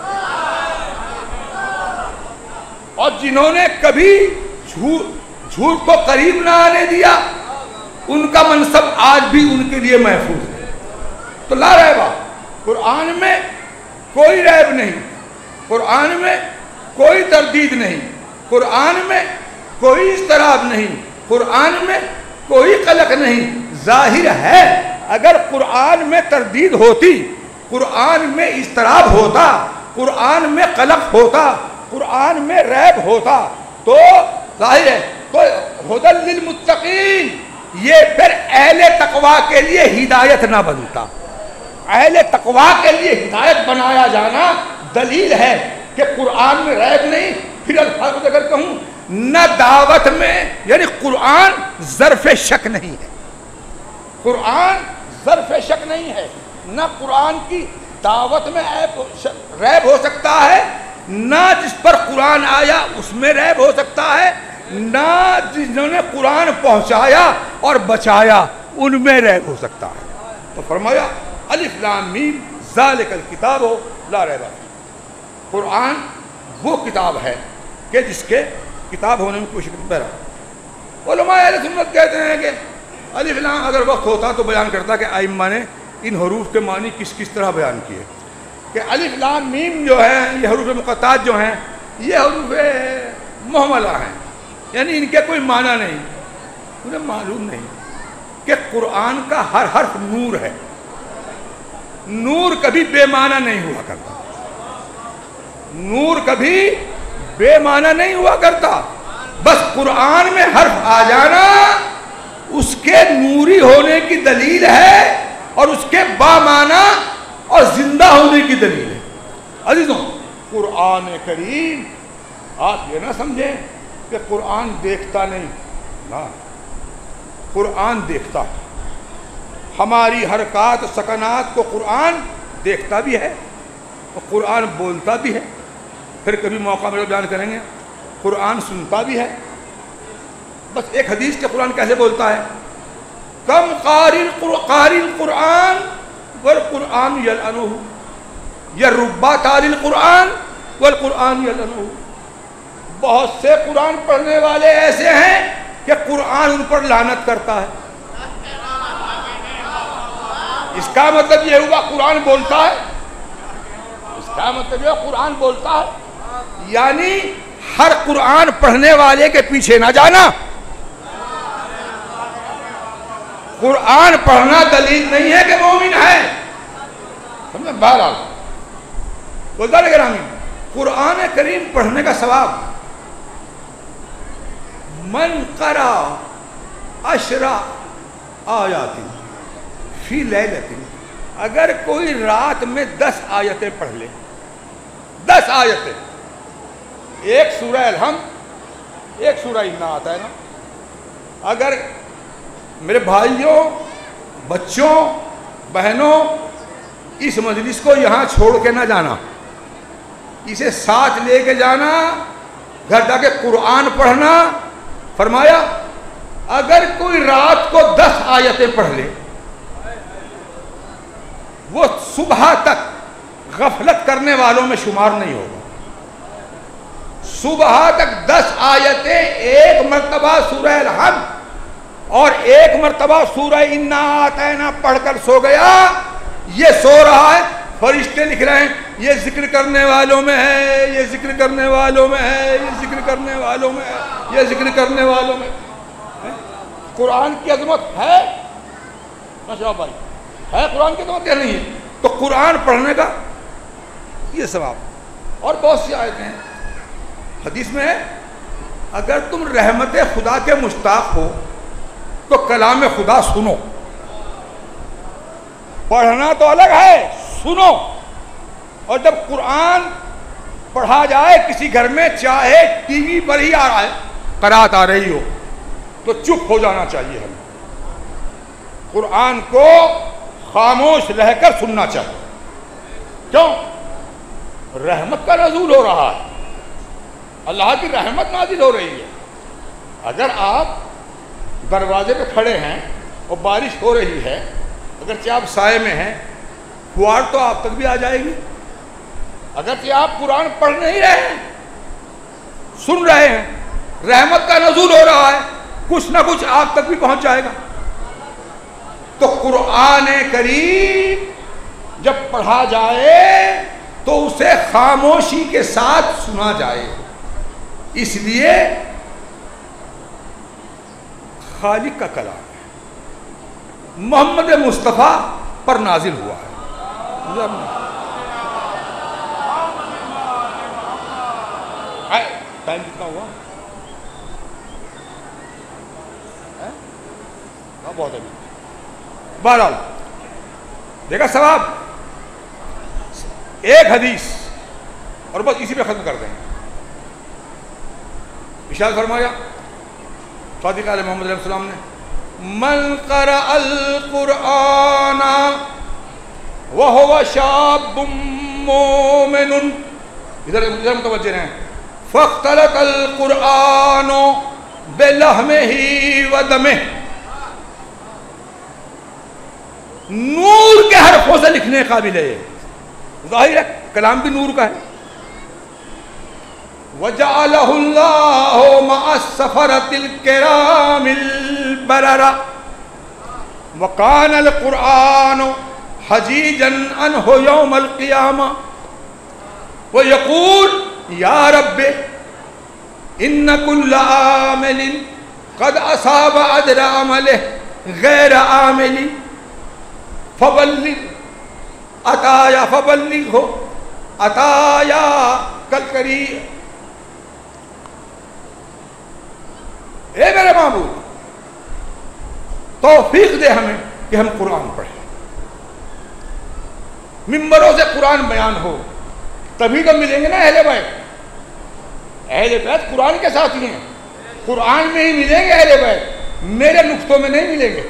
اور جنہوں نے کبھی جھوٹ جھوٹ کو قریب نہ آنے دیا ان کا منصب آج بھی ان کے لیے محفوظ ہے۔ تو لا ریبہ، قرآن میں کوئی ریب نہیں، قرآن میں کوئی تردید نہیں، قرآن میں کوئی اضطراب نہیں، قرآن میں کوئی قلق نہیں۔ ظاہر ہے اگر قرآن میں تردید ہوتی، قرآن میں اضطراب ہوتا، قرآن میں قلق ہوتا، قرآن میں ریب ہوتا تو ظاہر ہے تو ہدی للمتقین یہ پھر اہل تقوی کے لیے ہدایت نہ بنتا۔ اہل تقوی کے لیے ہدایت بنایا جانا دلیل ہے کہ قرآن میں ریب نہیں۔ پھر الفاظ اگر کہوں نہ دعوت میں، یعنی قرآن ظرف شک نہیں ہے، قرآن ظرف شک نہیں ہے، نہ قرآن کی دعوت میں ریب ہو سکتا ہے، نہ جس پر قرآن آیا اس میں ریب ہو سکتا ہے، نہ جنہوں نے قرآن پہنچایا اور بچایا ان میں ریب ہو سکتا ہے۔ تو فرمایا الف لام میم ذالک الکتاب لا ریب فیہ، قرآن وہ کتاب ہے کہ جس کے کتاب ہونے میں کوئی شک نہیں۔ بہرحال علماء اہل سنت کہتے ہیں کہ الف لام اگر وقت ہوتا تو بیان کرتا کہ ائمہ نے ان حروف کے معنی کس کس طرح بیان کیے، کہ الف لام میم جو ہے یہ حروف مقطعات جو ہیں یہ حروف مہملہ ہیں، یعنی ان کے کوئی معنی نہیں، انہیں معلوم نہیں کہ قرآن کا ہر حرف نور ہے، نور کبھی بے معنی نہیں ہوا کرتا، نور کبھی بے معنی نہیں ہوا کرتا، بس قرآن میں حرف آ جانا اس کے نوری ہونے کی دلیل ہے اور اس کے با معنی اور زندہ ہونے کی دلیل ہے۔ عزیزوں، قرآن کریم آپ یہ نہ سمجھیں کہ قرآن دیکھتا نہیں، نہ، قرآن دیکھتا ہے، ہماری حرکات سکنات کو قرآن دیکھتا بھی ہے اور قرآن بولتا بھی ہے، پھر کبھی موقع ملے بیان کریں گے، قرآن سنتا بھی ہے۔ بس ایک حدیث کے قرآن کیسے بولتا ہے، کم قاری القرآن والقرآن یلعنہ، یا ربا تالی القرآن والقرآن یلعنہ، بہت سے قرآن پڑھنے والے ایسے ہیں کہ قرآن ان پر لعنت کرتا ہے۔ اس کا مطلب یہ ہوا قرآن بولتا ہے، اس کا مطلب یہ قرآن بولتا ہے، یعنی ہر قرآن پڑھنے والے کے پیچھے نہ جانا، قرآن پڑھنا دلیل نہیں ہے کہ مومن ہے، سمجھے؟ بہرحال بولتا ہے گرامی، قرآن کریم پڑھنے کا ثواب من قرأ عشر آیات فی لیلۃ، اگر کوئی رات میں دس آیتیں پڑھ لے، دس آیتیں، ایک سورہ الحمد ایک سورہ انا آتا ہے نا، اگر میرے بھائیوں بچوں بہنوں اس مجلس کو یہاں چھوڑ کے نہ جانا، اسے ساتھ لے کے جانا، گھر جا کے قرآن پڑھنا۔ فرمایا اگر کوئی رات کو دس آیتیں پڑھ لے، وہ صبح تک غفلت کرنے والوں میں شمار نہیں ہوگا، صبح تک دس آیتیں ایک مرتبہ سورہ الحمد اور ایک مرتبہ سورہ انا اعطینا پڑھ کر سو گیا، یہ سو رہا ہے، فرشتے لکھ رہے ہیں یہ ذکر کرنے والوں میں ہے، یہ ذکر کرنے والوں میں ہے، یہ ذکر کرنے والوں میں ہے، یہ ذکر کرنے والوں میں ہے۔ قرآن کی عظمت ہے ماشاء بھائی، ہے قرآن کی عظمت یا نہیں ہے؟ تو قرآن پڑھنے کا یہ ثواب۔ اور بہت سی آیتیں ہیں، حدیث میں ہے اگر تم رحمت خدا کے مشتاق ہو تو کلام خدا سنو، پڑھنا تو الگ ہے، سنو۔ اور جب قرآن پڑھا جائے کسی گھر میں، چاہے ٹی وی پر ہی آ رہا ہے، قرات آ رہی ہو، تو چپ ہو جانا چاہیے ہمیں، قرآن کو خاموش رہ کر سننا چاہیے۔ کیوں؟ رحمت کا نزول ہو رہا ہے، اللہ کی رحمت نازل ہو رہی ہے۔ اگر آپ دروازے پہ کھڑے ہیں اور بارش ہو رہی ہے، اگرچہ آپ سائے میں ہیں، فوار تو آپ تک بھی آ جائے گی، اگرچہ آپ قرآن پڑھ نہیں رہے ہیں، سن رہے ہیں، رحمت کا نزول ہو رہا ہے، کچھ نہ کچھ آپ تک بھی پہنچ جائے گا۔ تو قرآن کریم جب پڑھا جائے تو اسے خاموشی کے ساتھ سنا جائے، اس لیے خالق کا کلام ہے، محمد مصطفیٰ پر نازل ہوا ہے۔ ٹائم کتنا ہوا؟ بہت ابھی بہرحال دیکھا ثواب، ایک حدیث اور بس اسی پہ ختم کر دیں گے۔ ارشاد فرمایا صادق علیہ محمد علیہ السلام نے، من قرأ القرآن وهو شاب مومن، ادھر ادھر متوجہ رہیں، فاختلط القرآن بلحمہ ودمہ، نور کے حرفوں سے لکھنے قابل ہے، ظاہر ہے کلام بھی نور کا ہے. وَجَعَلَهُ اللَّهُ مَعَ السَّفَرَةِ الْكِرَامِ الْبَرَرَةِ وَكَانَ الْقُرْآنُ حَجِيجًا عَنْهُ يَوْمَ الْقِيَامَةِ وَيَقُولُ يَا رَبِّ إِنَّ كُلَّ عَامِلٍ قَدْ أَصَابَ أَجْرَ عَمَلِهِ غَيْرَ عَامِلٍ فَبَلِّغْ عطایا فبلغه عطایا کل کری. اے میرے معبود توفیق دے ہمیں کہ ہم قرآن پڑھیں, ممبروں سے قرآن بیان ہو, تبھی تو ملیں گے نا اہل بیت. اہل بیت قرآن کے ساتھی ہیں, قرآن میں ہی ملیں گے اہل بیت, میرے نقطوں میں نہیں ملیں گے,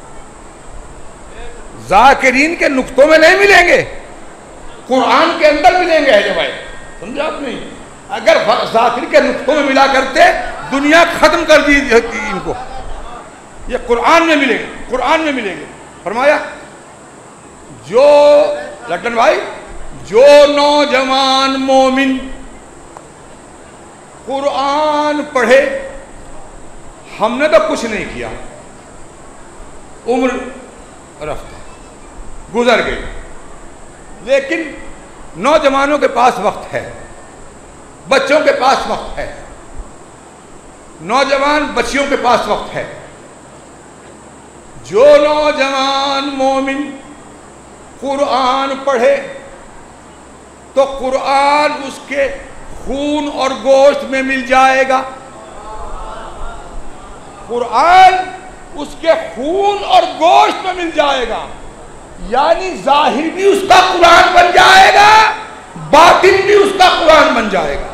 ذاکرین کے نقطوں میں نہیں ملیں گے, قرآن کے اندر ملیں گے اہل بیت. سمجھا آپ نہیں؟ اگر ذاکر کے نقطوں میں ملا کرتے دنیا ختم کر دی ان کو. یہ قرآن میں ملیں گے, قرآن میں ملیں گے. فرمایا جو لٹن بھائی جو نوجوان مومن قرآن پڑھے, ہم نے تو کچھ نہیں کیا, عمر رفتہ گزر گئی, لیکن نوجوانوں کے پاس وقت ہے, بچوں کے پاس وقت ہے, نوجوان بچیوں کے پاس وقت ہے. جو نوجوان مومن قرآن پڑھے تو قرآن اس کے خون اور گوشت میں مل جائے گا, قرآن اس کے خون اور گوشت میں مل جائے گا. یعنی ظاہر بھی اس کا قرآن بن جائے گا, باطن بھی اس کا قرآن بن جائے گا.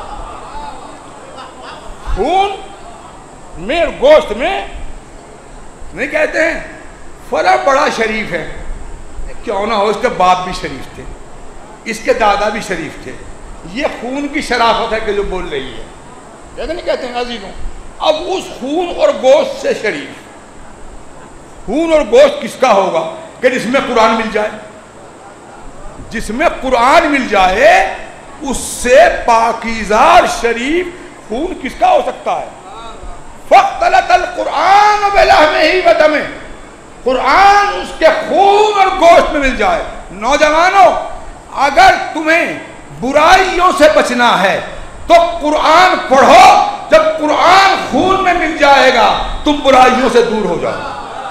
خون میں گوشت میں نہیں کہتے ہیں فلاں بڑا شریف ہے, کیوں نہ ہو اس کے باپ بھی شریف تھے, اس کے دادا بھی شریف تھے, یہ خون کی شرافت ہے کہ جو بول رہی ہے, کہتے نہیں کہتے ہیں عزیزوں. اب اس خون اور گوشت سے شریف, خون اور گوشت کس کا ہوگا کہ جس میں قرآن مل جائے, جس میں قرآن مل جائے اس سے پاکیزہ اور شریف خون کس کا ہو سکتا ہے؟ فاختلط القرآن بلحمہ ودمہ, قرآن اس کے خون اور گوشت میں مل جائے. نوجوانوں اگر تمہیں برائیوں سے بچنا ہے تو قرآن پڑھو, جب قرآن خون میں مل جائے گا تم برائیوں سے دور ہو جاؤ,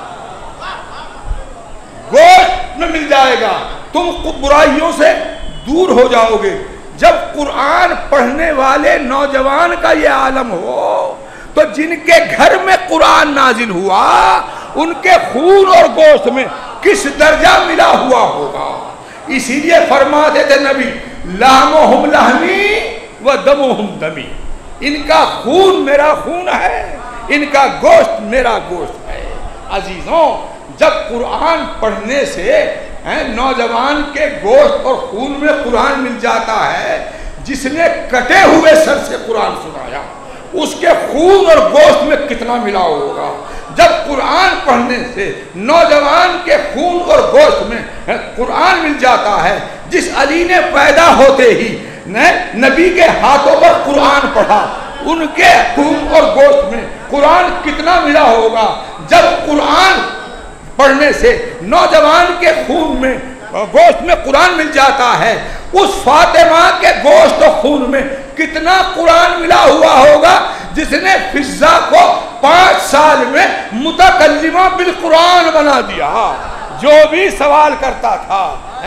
گوشت میں مل جائے گا تم برائیوں سے دور ہو جاؤ گے. جب قرآن پڑھنے والے نوجوان کا یہ عالم ہو تو جن کے گھر میں قرآن نازل ہوا ان کے خون اور گوشت میں کس درجہ ملا ہوا ہوگا. اسی لیے فرماتے تھے نبی لحمہم لحمی و دمہم دمی, ان کا خون میرا خون ہے, ان کا گوشت میرا گوشت ہے. عزیزوں جب قرآن پڑھنے سے نوجوان کے گوشت اور خون میں قرآن مل جاتا ہے, جس نے کٹے ہوئے سر سے قرآن سنایا اس کے خون اور گوشت میں کتنا ملا ہوگا. جب قرآن پڑھنے سے نوجوان کے خون اور گوشت میں قرآن مل جاتا ہے, جس علی نے پیدا ہوتے ہی نبی کے ہاتھوں پر قرآن پڑھا, ان کے خون اور گوشت میں قرآن کتنا ملا ہوگا. جب قرآن پڑھنے سے نوجوان کے خون میں گوشت میں قرآن مل جاتا ہے, اس فاطمہ کے گوشت و خون میں کتنا قرآن ملا ہوا ہوگا جس نے فضہ کو پانچ سال میں متکلمہ بالقرآن بنا دیا. جو بھی سوال کرتا تھا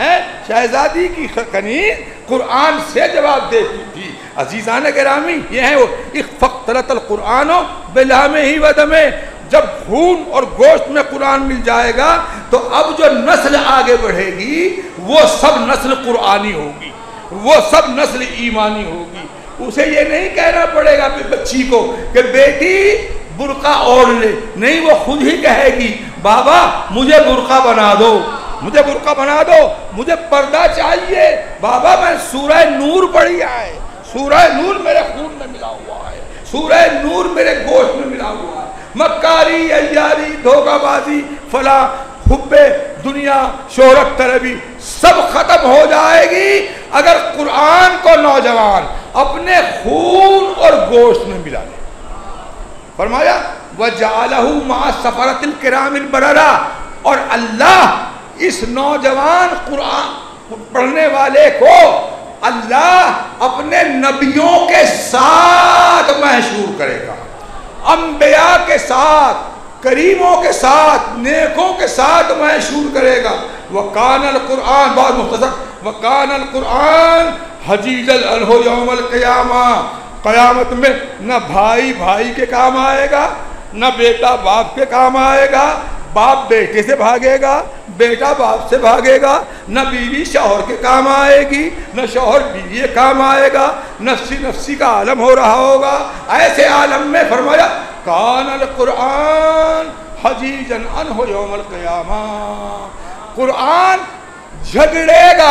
شہزادی کی کنیز قرآن سے جواب دیتی تھی. عزیزان گرامی یہ ہے وہ فاختلط القرآن بلحمہ ودمہ. جب خون اور گوشت میں قرآن مل جائے گا تو اب جو نسل آگے بڑھے گی وہ سب نسل قرآنی ہوگی, وہ سب نسل ایمانی ہوگی. اسے یہ نہیں کہنا پڑے گا بچی کو کہ بیٹی برقع اوڑھ لے, نہیں وہ خود ہی کہے گی بابا مجھے برقع بنا دو, مجھے برقع بنا دو, مجھے پردہ چاہیے. بابا میں سورہ نور پڑھی ہے, سورہ نور میرے خون میں ملا ہوا ہے, سورہ نور میرے گوشت میں ملا ہوا ہے. مکاری عیاری دھوکہ بازی فلاں حب دنیا، شہرت طلبی سب ختم ہو جائے گی اگر قرآن کو نوجوان اپنے خون اور گوشت میں ملا لے۔ فرمایا وَجَعَلَهُ مَعَ سَفَرَةِ الْكِرَامِ الْبَرَرَةِ، اور اللہ اس نوجوان قرآن پڑھنے والے کو اللہ اپنے نبیوں کے ساتھ محشور کرے گا، انبیاء کے ساتھ، کریموں کے ساتھ، نیکوں کے ساتھ محشور کرے گا۔ وَقَانَ الْقُرْآنِ، بہت مختصر، وَقَانَ الْقُرْآنِ حَجِیجًا عَنْہُ یَوْمَ الْقِیَامَةِ، قیامت میں نہ بھائی بھائی کے کام آئے گا، نہ بیٹا باپ کے کام آئے گا، باپ بیٹے سے بھاگے گا، بیٹا باپ سے بھاگے گا، نہ بیوی شوہر کے کام آئے گی، نہ شوہر بیوی کے کام آئے گا، نفسی نفسی کا عالم ہو رہا ہوگا۔ ایسے عالم میں فرمایا کان القرآن حجیجا عنہ یوم القیامہ، قرآن جھگڑے گا،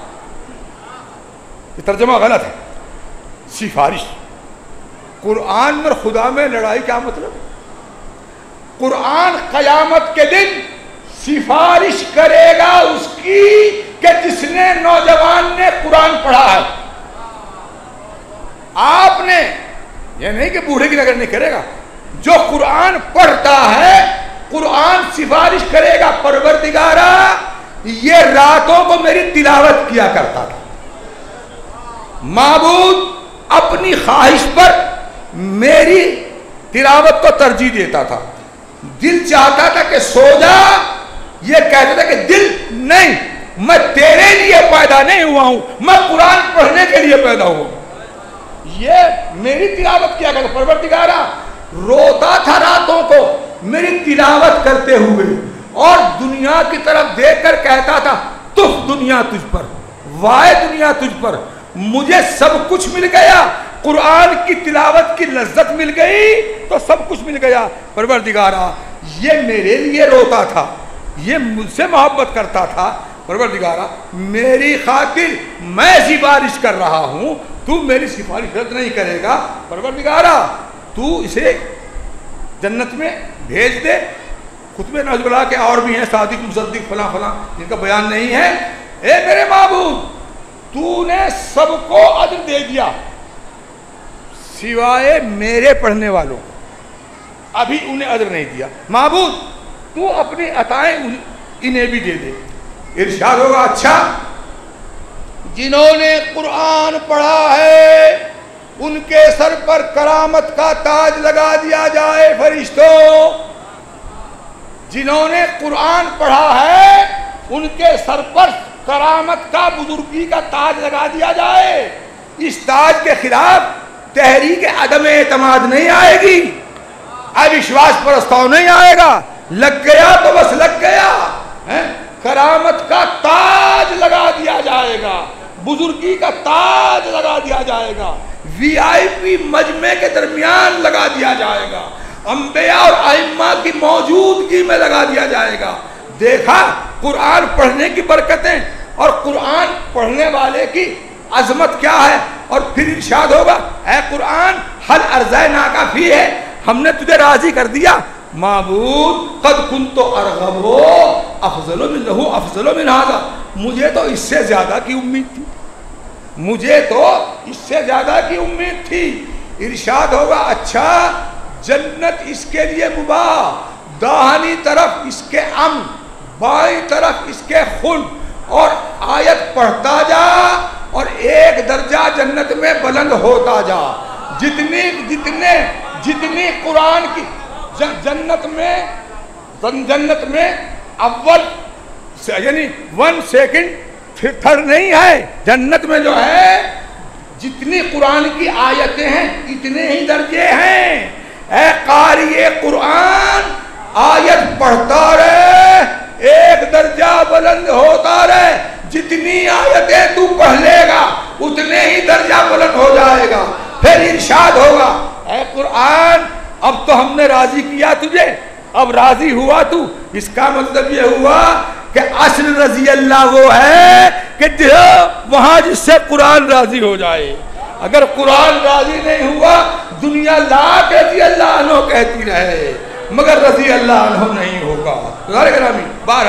یہ ترجمہ غلط ہے، سفارش۔ قرآن اور خدا میں لڑائی کیا مطلب؟ قرآن قیامت کے دن سفارش کرے گا اس کی کہ جس نے نوجوان نے قرآن پڑھا ہے۔ آپ نے یہ نہیں کہ بوڑھے کی نظر نہیں کرے گا، جو قرآن پڑھتا ہے قرآن سفارش کرے گا، پروردگارا یہ راتوں کو میری تلاوت کیا کرتا تھا، معبود اپنی خواہش پر میری تلاوت کو ترجیح دیتا تھا، دل چاہتا تھا کہ سو جا، یہ کہتا تھا کہ دل نہیں، میں تیرے لیے پیدا نہیں ہوا ہوں، میں قرآن پڑھنے کے لیے پیدا ہوا ہوں، یہ میری تلاوت کیا کرتا، پروردگارا روتا تھا راتوں کو میری تلاوت کرتے ہوئے، اور دنیا کی طرف دیکھ کر کہتا تھا تف دنیا تجھ پر، وائے دنیا تجھ پر، مجھے سب کچھ مل گیا، قرآن کی تلاوت کی لذت مل گئی تو سب کچھ مل گیا۔ پروردگارا یہ میرے لیے روتا تھا، یہ مجھ سے محبت کرتا تھا، پروردگارا میری خاطر میں سفارش کر رہا ہوں، تو میری سفارش رد نہیں کرے گا، پروردگارا تو اسے جنت میں بھیج دے۔ خطبہ نوز اللہ کے اور بھی ہیں، صادق مصدق فلاں فلاں، جن کا بیان نہیں ہے۔ اے میرے معبود تو نے سب کو اجر دے دیا سوائے میرے پڑھنے والوں، ابھی انہیں اجر نہیں دیا، معبود تو اپنی عطائیں انہیں بھی دے دے۔ ارشاد ہوگا اچھا جنہوں نے قرآن پڑھا ہے ان کے سر پر کرامت کا تاج لگا دیا جائے فرشتوں، جنہوں نے قرآن پڑھا ہے ان کے سر پر کرامت کا بزرگی کا تاج لگا دیا جائے۔ اس تاج کے خلاف تحریک عدم اعتماد نہیں آئے گی، اوشواس پرستاؤ نہیں آئے گا، لگ گیا تو بس لگ گیا، کرامت کا تاج لگا دیا جائے گا، بزرگی کا تاج لگا دیا جائے گا، وی آئی پی مجمع کے درمیان لگا دیا جائے گا، انبیاء اور ائمہ کی موجودگی میں لگا دیا جائے گا۔ دیکھا قرآن پڑھنے کی برکتیں اور قرآن پڑھنے والے کی عظمت کیا ہے، اور پھر ارشاد ہوگا اے قرآن حل ارزیناک فی ہے، ہم نے تجھے راضی کر دیا، معبود قد کنت ارغبو افضل منہ افضل من ھذا، مجھے تو اس سے زیادہ کی امید تھی، مجھے تو اس سے زیادہ کی امید تھی۔ ارشاد ہوگا اچھا جنت اس کے لیے مباح، داہنی طرف اس کے امن، بائیں طرف اس کے خلد، اور آیت پڑھتا جا اور ایک درجہ جنت میں بلند ہوتا جا، جتنی جتنے جتنی قرآن کی جنت میں جنت میں اول یعنی ون سیکنڈ تھرڈ نہیں ہے، جنت میں جو ہے جتنی قرآن کی آیتیں ہیں اتنے ہی درجے ہیں۔ اے قاری قرآن آیت پڑھتا رہے، ایک درجہ بلند ہوتا رہے، جتنی آیتیں تو پڑھ لے گا اتنے ہی درجہ بلند ہو جائے گا۔ پھر ارشاد ہوگا اے قرآن اب تو ہم نے راضی کیا تجھے، اب راضی ہوا تو، اس کا مطلب یہ ہوا کہ اصل رضی اللہ وہ ہے کہ وہاں جس سے قرآن راضی ہو جائے۔ اگر قرآن راضی نہیں ہوا دنیا لاکھ رضی اللہ عنہ کہتی رہے مگر رضی اللہ عنہ نہیں ہوگا۔ غیر گرامی بہرحال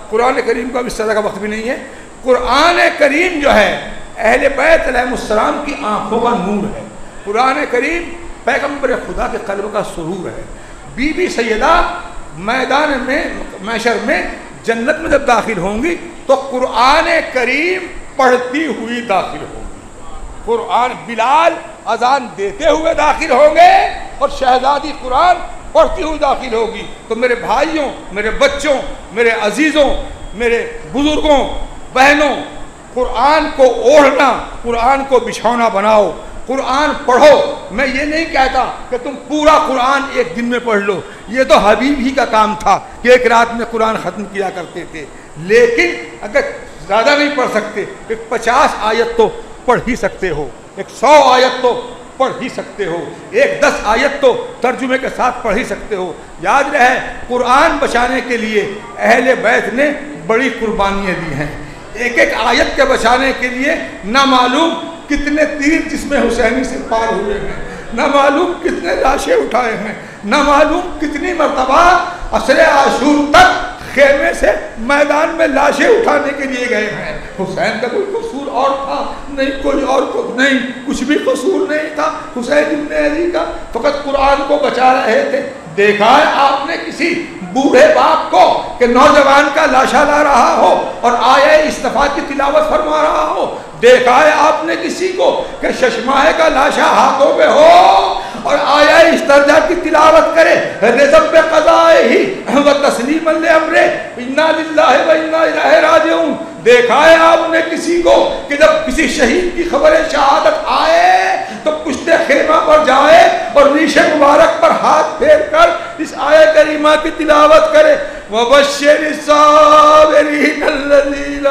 قرآن کریم کا بھی اس طرح کا وقت بھی نہیں ہے. قرآن کریم جو ہے اہل بیت علیہ السلام کی آنکھوں کا نور ہے. قرآن کریم پیغمبر خدا کے قلب کا سرور ہے. بی بی سیدہ میدان میں محشر میں جنت میں جب داخل ہوں گی تو قرآن کریم پڑھتی ہوئی داخل ہوں گی. قرآن بلال اذان دیتے ہوئے داخل ہوں گے اور شہزادی قرآن پڑھتی ہوئی داخل ہوگی. تو میرے بھائیوں، میرے بچوں، میرے عزیزوں، میرے بزرگوں، بہنوں، قرآن کو اوڑھنا، قرآن کو بچھونا بناؤ، قرآن پڑھو. میں یہ نہیں کہتا کہ تم پورا قرآن ایک دن میں پڑھ لو، یہ تو حبیب ہی کا کام تھا کہ ایک رات میں قرآن ختم کیا کرتے تھے. لیکن اگر زیادہ نہیں پڑھ سکتے، ایک پچاس آیت تو پڑھ ہی سکتے ہو، ایک سو آیت تو پڑھ ہی سکتے ہو، ایک دس آیت تو ترجمے کے ساتھ پڑھ ہی سکتے ہو. یاد رہے قرآن بچانے کے لیے اہل بیت نے بڑی قربانیاں دی ہیں. ایک ایک آیت کے بچانے کے لیے نہ معلوم کتنے تیر جسم حسینی سے پار ہوئے ہیں، نہ معلوم کتنے لاشیں اٹھائے ہیں، نہ معلوم کتنی مرتبہ عصر عاشور تک خیمے سے میدان میں لاشیں اٹھانے کے لیے گئے ہیں. حسین کا کوئی قصور اور تھا نہیں، کوئی اور کو نہیں، کچھ بھی قصور نہیں تھا حسین ابن علی کا، فقط قرآن کو بچا رہے تھے. دیکھا ہے آپ نے کسی بوڑھے باپ کو کہ نوجوان کا لاشا لا رہا ہو اور آیہ استفاء کی تلاوت فرما رہا ہو؟ دیکھا ہے آپ نے کسی کو کہ ششماہے کا لاشا ہاتھوں پہ ہو اور آیہ استرجاع کی تلاوت کرے رزق پہ قضائے ہی و تسلیم لامرہ انا للہ و انا الیہ راجعون؟ دیکھا ہے آپ نے کسی کو کہ جب کسی شہید کی خبر شہادت آئے تو پشت خیمہ پر جائے اور ریش مبارک پر ہاتھ پھیر کر اس آیہ کریمہ کی تلاوت کرے وَبَشِّرِ الصَّابِرِينَ الَّذِينَ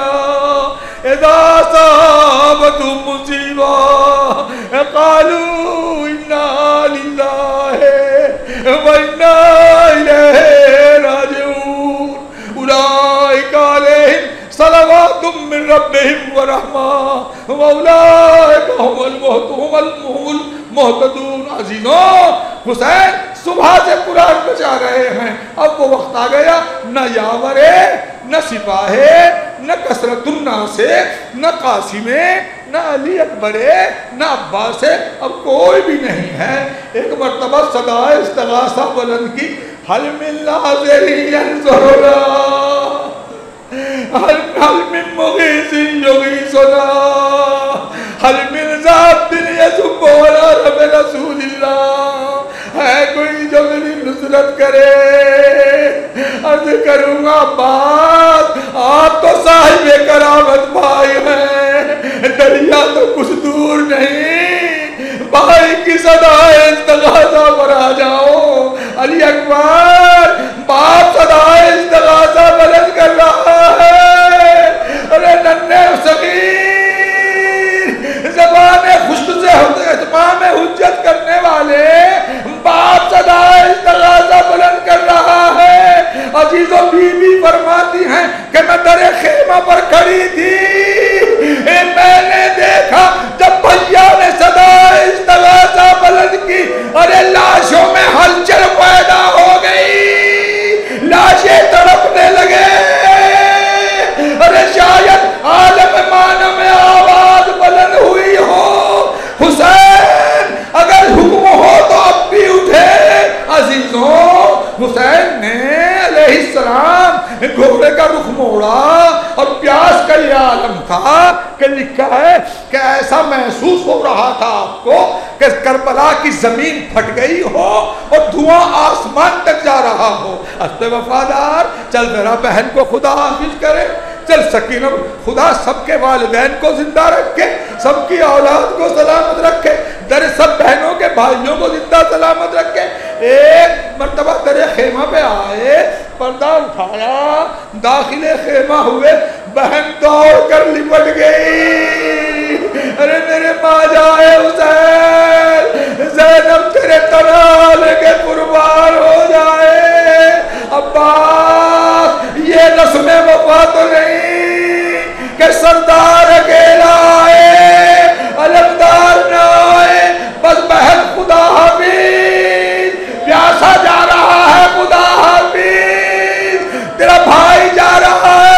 اِذَا أَصَابَتْهُم مُّصِیبَةٌ قَالُوا إِنَّا لِلَّهِ وَإِنَّا إِلَیْهِ راجعون أُولَٰئِکَ عَلَیہم صلوات من ربهم ورحمہ وأولئک هم المہتدون. عزیزوں، حسین صبح سے قرآن بچا رہے ہیں. اب وہ وقت آ گیا، نہ یاورے، نہ سپاہے، نہ کثرت الناسے، نہ قاسمے، نہ علی اکبرے، نہ عباسے، اب کوئی بھی نہیں ہے. ایک مرتبہ صدائے استغاثہ بلند کی، حل من ناظر ینظرنا، حل من مغیث یغیثنا، حل من ذات یذب علی رب رسول اللہ. ہے کوئی جو میری نصرت کرے؟ عرض کروں گا عباس، آپ تو صاحب کرامت بھائی ہیں، دریا تو کچھ دور نہیں، بھائی کی صدائے استغاثہ پر آ جاؤ. علی اکبر، باپ صدائے استغاثہ بلند کر رہا ہے. ارے ننھے صغیر زبان خشک سے اتمام حجت کرنے والے باپ صدائے استغاثہ بلند کر رہا ہے. عزیزوں، بی بی فرماتی ہیں کہ میں در خیمہ پر کھڑی تھی، میں نے دیکھا جب بھیا نے صدائے استغاثہ بلند کی، ارے لاشوں میں ہلچل پیدا ہو گئی، لاشیں تڑپنے لگے. ارے شاید عالم معنی میں آواز بلند ہوئی ہو، حسین اگر حکم ہو تو اب بھی اٹھے. عزیزوں، حسین نے علیہ السلام گھوڑے کا رخ موڑا اور پیاس کا یہ عالم تھا کہ لکھا ہے کہ ایسا محسوس ہو رہا تھا آپ کو کہ کربلا کی زمین پھٹ گئی ہو اور دھواں آسمان تک جا رہا ہو. اصل وفادار، چل ذرا بہن کو خدا حافظ کرے، چل سکینہ، خدا سب کے والدین کو زندہ رکھے، سب کی اولاد کو سلامت رکھے، در سب بہنوں کے بھائیوں کو زندہ سلامت رکھے. ایک مرتبہ در خیمہ پہ آئے، پردہ اٹھایا، داخل خیمہ ہوئے، بہن دوڑ کر لپٹ گئی. ارے میرے ماں جائے حسین، زینب تیرے تنال کے قربان ہو جائے. عباس، یہ رسم وفا تو نہیں کہ سردار اکیلا آئے، علمدار نہ آئے، بس بہن خدا حافظ، پیاسا جا رہا ہے خدا حافظ، تیرا بھائی جا رہا ہے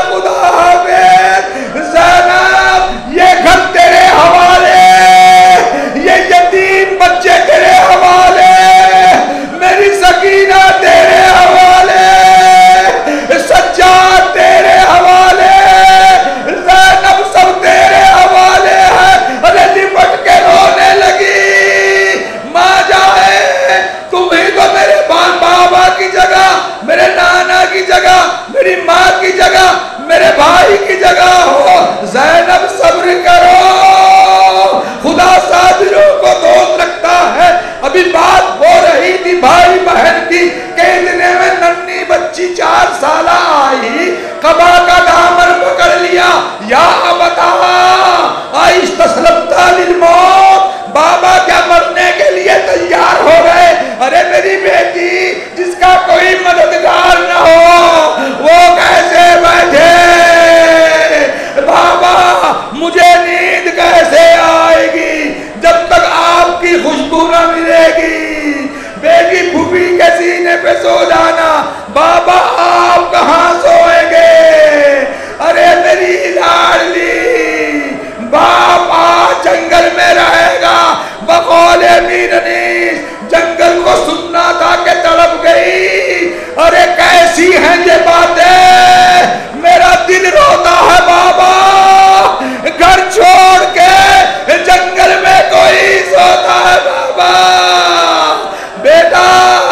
پھوپھی کے سینے پہ سو جانا. بابا آپ کہاں سوئیں گے؟ ارے میری لاڈلی باپ آج جنگل میں رہے گا. بقول میر انیس جنگل کو سننا تھا کہ تڑپ گئی. ارے کیسی ہیں یہ باتیں، میرا دل روتا ہے بابا. گھر چھوڑ کے جنگل میں کوئی سوتا ہے بابا. بیٹا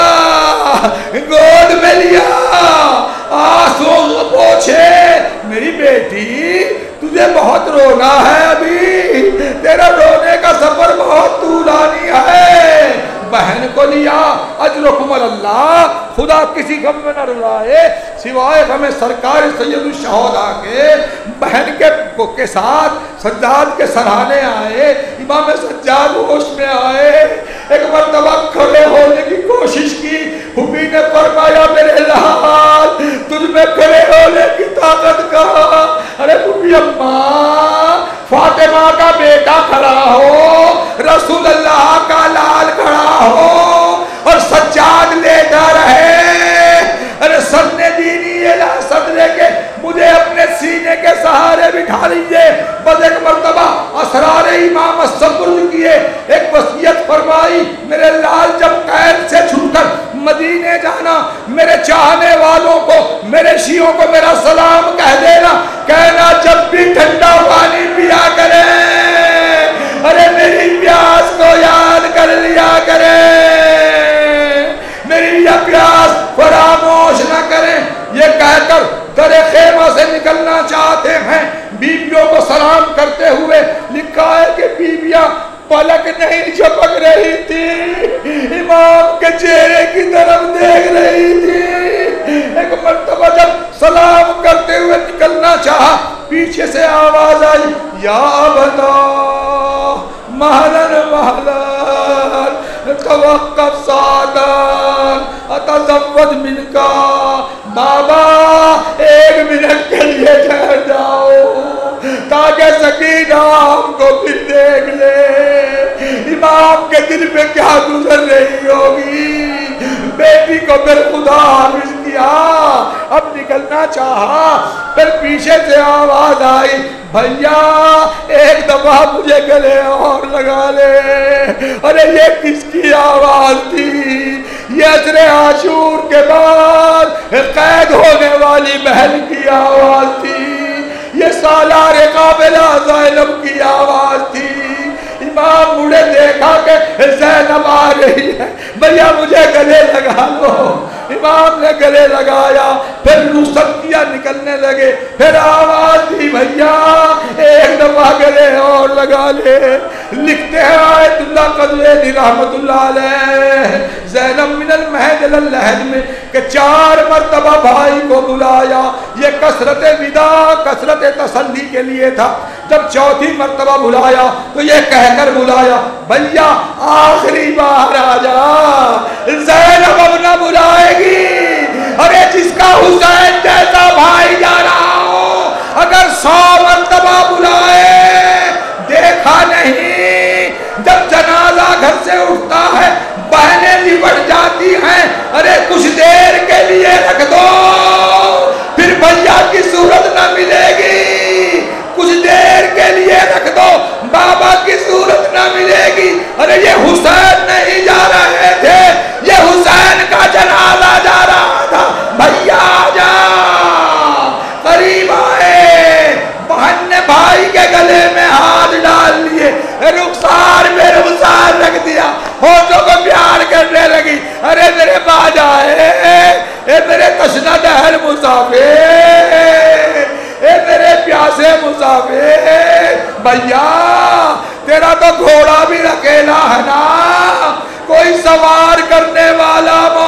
گود میں لیا، آنسو پوچھے میری بیٹی تجھے بہت رونا ہے، ابھی تیرا رونے کا سفر بہت طولانی ہے. بہن کو لیا، اجرکم اللہ، خدا کسی غم میں نہ رلائے سوائے غم سرکار سید الشہداء کے. بہن کے کے ساتھ سجاد کے سرہانے آئے، امام سجاد ہوش میں آئے. ایک مرتبہ کھڑے ہونے کی کوشش کی، پھوپھی نے فرمایا میرے لال تجھ میں کھڑے ہونے کی طاقت کہاں؟ ارے پھوپھی اماں فاطمہ کا بیٹا کھڑا ہو، رسول اللہ کا لال کھڑا ہو اور سجاد لیٹا رہے. ارے سرنے دینی الہ صدرے کے مجھے اپنے سینے کے سہارے بٹھا لیجئے. بس ایک مرتبہ اسرار امام سپرد کیے، ایک وصیت فرمائی میرے لال جب قید سے چھوٹ کر مدینے جانا، میرے چاہنے والوں کو، میرے شیعوں کو میرا سلام کہہ دینا، کہنا جب بھی ٹھنڈا پانی پیا کرے ارے میری پیاس کو یاد کر لیا کرے، میری یہ پیاس فراموش نہ کریں. یہ کہہ کر در خیمہ سے نکلنا چاہتے ہیں. بیویوں کو سلام کرتے ہوئے لکھا ہے کہ بیویاں پلک نہیں جھپک رہی تھی، امام کے چہرے کی طرف دیکھ رہی تھی. ایک مرتبہ جب سلام کرتے ہوئے نکلنا چاہا، پیچھے سے آواز آئی یا ابتا مہلن مہلن توقف سعدان اتزود من کا. بابا ایک منٹ کے لیے ٹھہر جاؤ تاکہ سکینہ آپ کو پھر دیکھ لے. امام کے دل پہ کیا گزر رہی ہوگی. بیٹی کو پھر خدا حافظ کیا، اب نکلنا چاہا، پھر پیچھے سے آواز آئی بھیا ایک دفعہ مجھے گلے اور لگا لے. ارے یہ کس کی آواز تھی؟ یہ عصر عاشور کے بعد قید ہونے والی بہن کی آواز تھی. یہ سالار قابلہ زینب کی آواز تھی. امام مڑے دیکھا کہ زینب آ رہی ہے، بھیا مجھے گلے لگا لو. امام نے گلے لگایا، پھر رخصت کیا، نکلنے لگے. پھر آواز دی بھیا ایک دفعہ گلے اور لگا لے. لکھتے ہیں آیت اللہ قدوینی رحمت اللہ علیہ زینب من المہد للہد میں کہ چار مرتبہ بھائی کو بلایا. یہ کثرت وداع، کثرت تسلی کے لیے تھا. جب چوتھی مرتبہ بلایا تو یہ کہہ کر بلایا بھیا آخری بار آ جا، زینب اب نہ بلائے گی. ارے جس کا حسین جیسا بھائی جا رہا ہو اگر سو مرتبہ بلائے دیکھا نہیں. جب جنازہ گھر سے اٹھتا ہے بہنیں لپٹ جاتی ہیں، ارے کچھ دیر کے لیے رکھ دو پھر بھیا کی صورت نہ ملے گی. کچھ دیر کے لیے رکھ دو بابا کی صورت نہ ملے گی. ارے یہ حسین نہیں جا رہے تھے، یہ حسین کا جنازہ جا رہا تھا. بھیا جا قریب آئے، بہن نے بھائی کے گلے میں ہاتھ ڈال لیے، رخسار میں رخسار رکھ دیا، ہوٹوں کو پیار کرنے لگی. ارے میرے باجا ہے، اے میرے تشنہ دہر مسافر، اے میرے پیاسے مسافر. بھیا تیرا تو گھوڑا بھی اکیلا ہے نا، کوئی سوار کرنے والا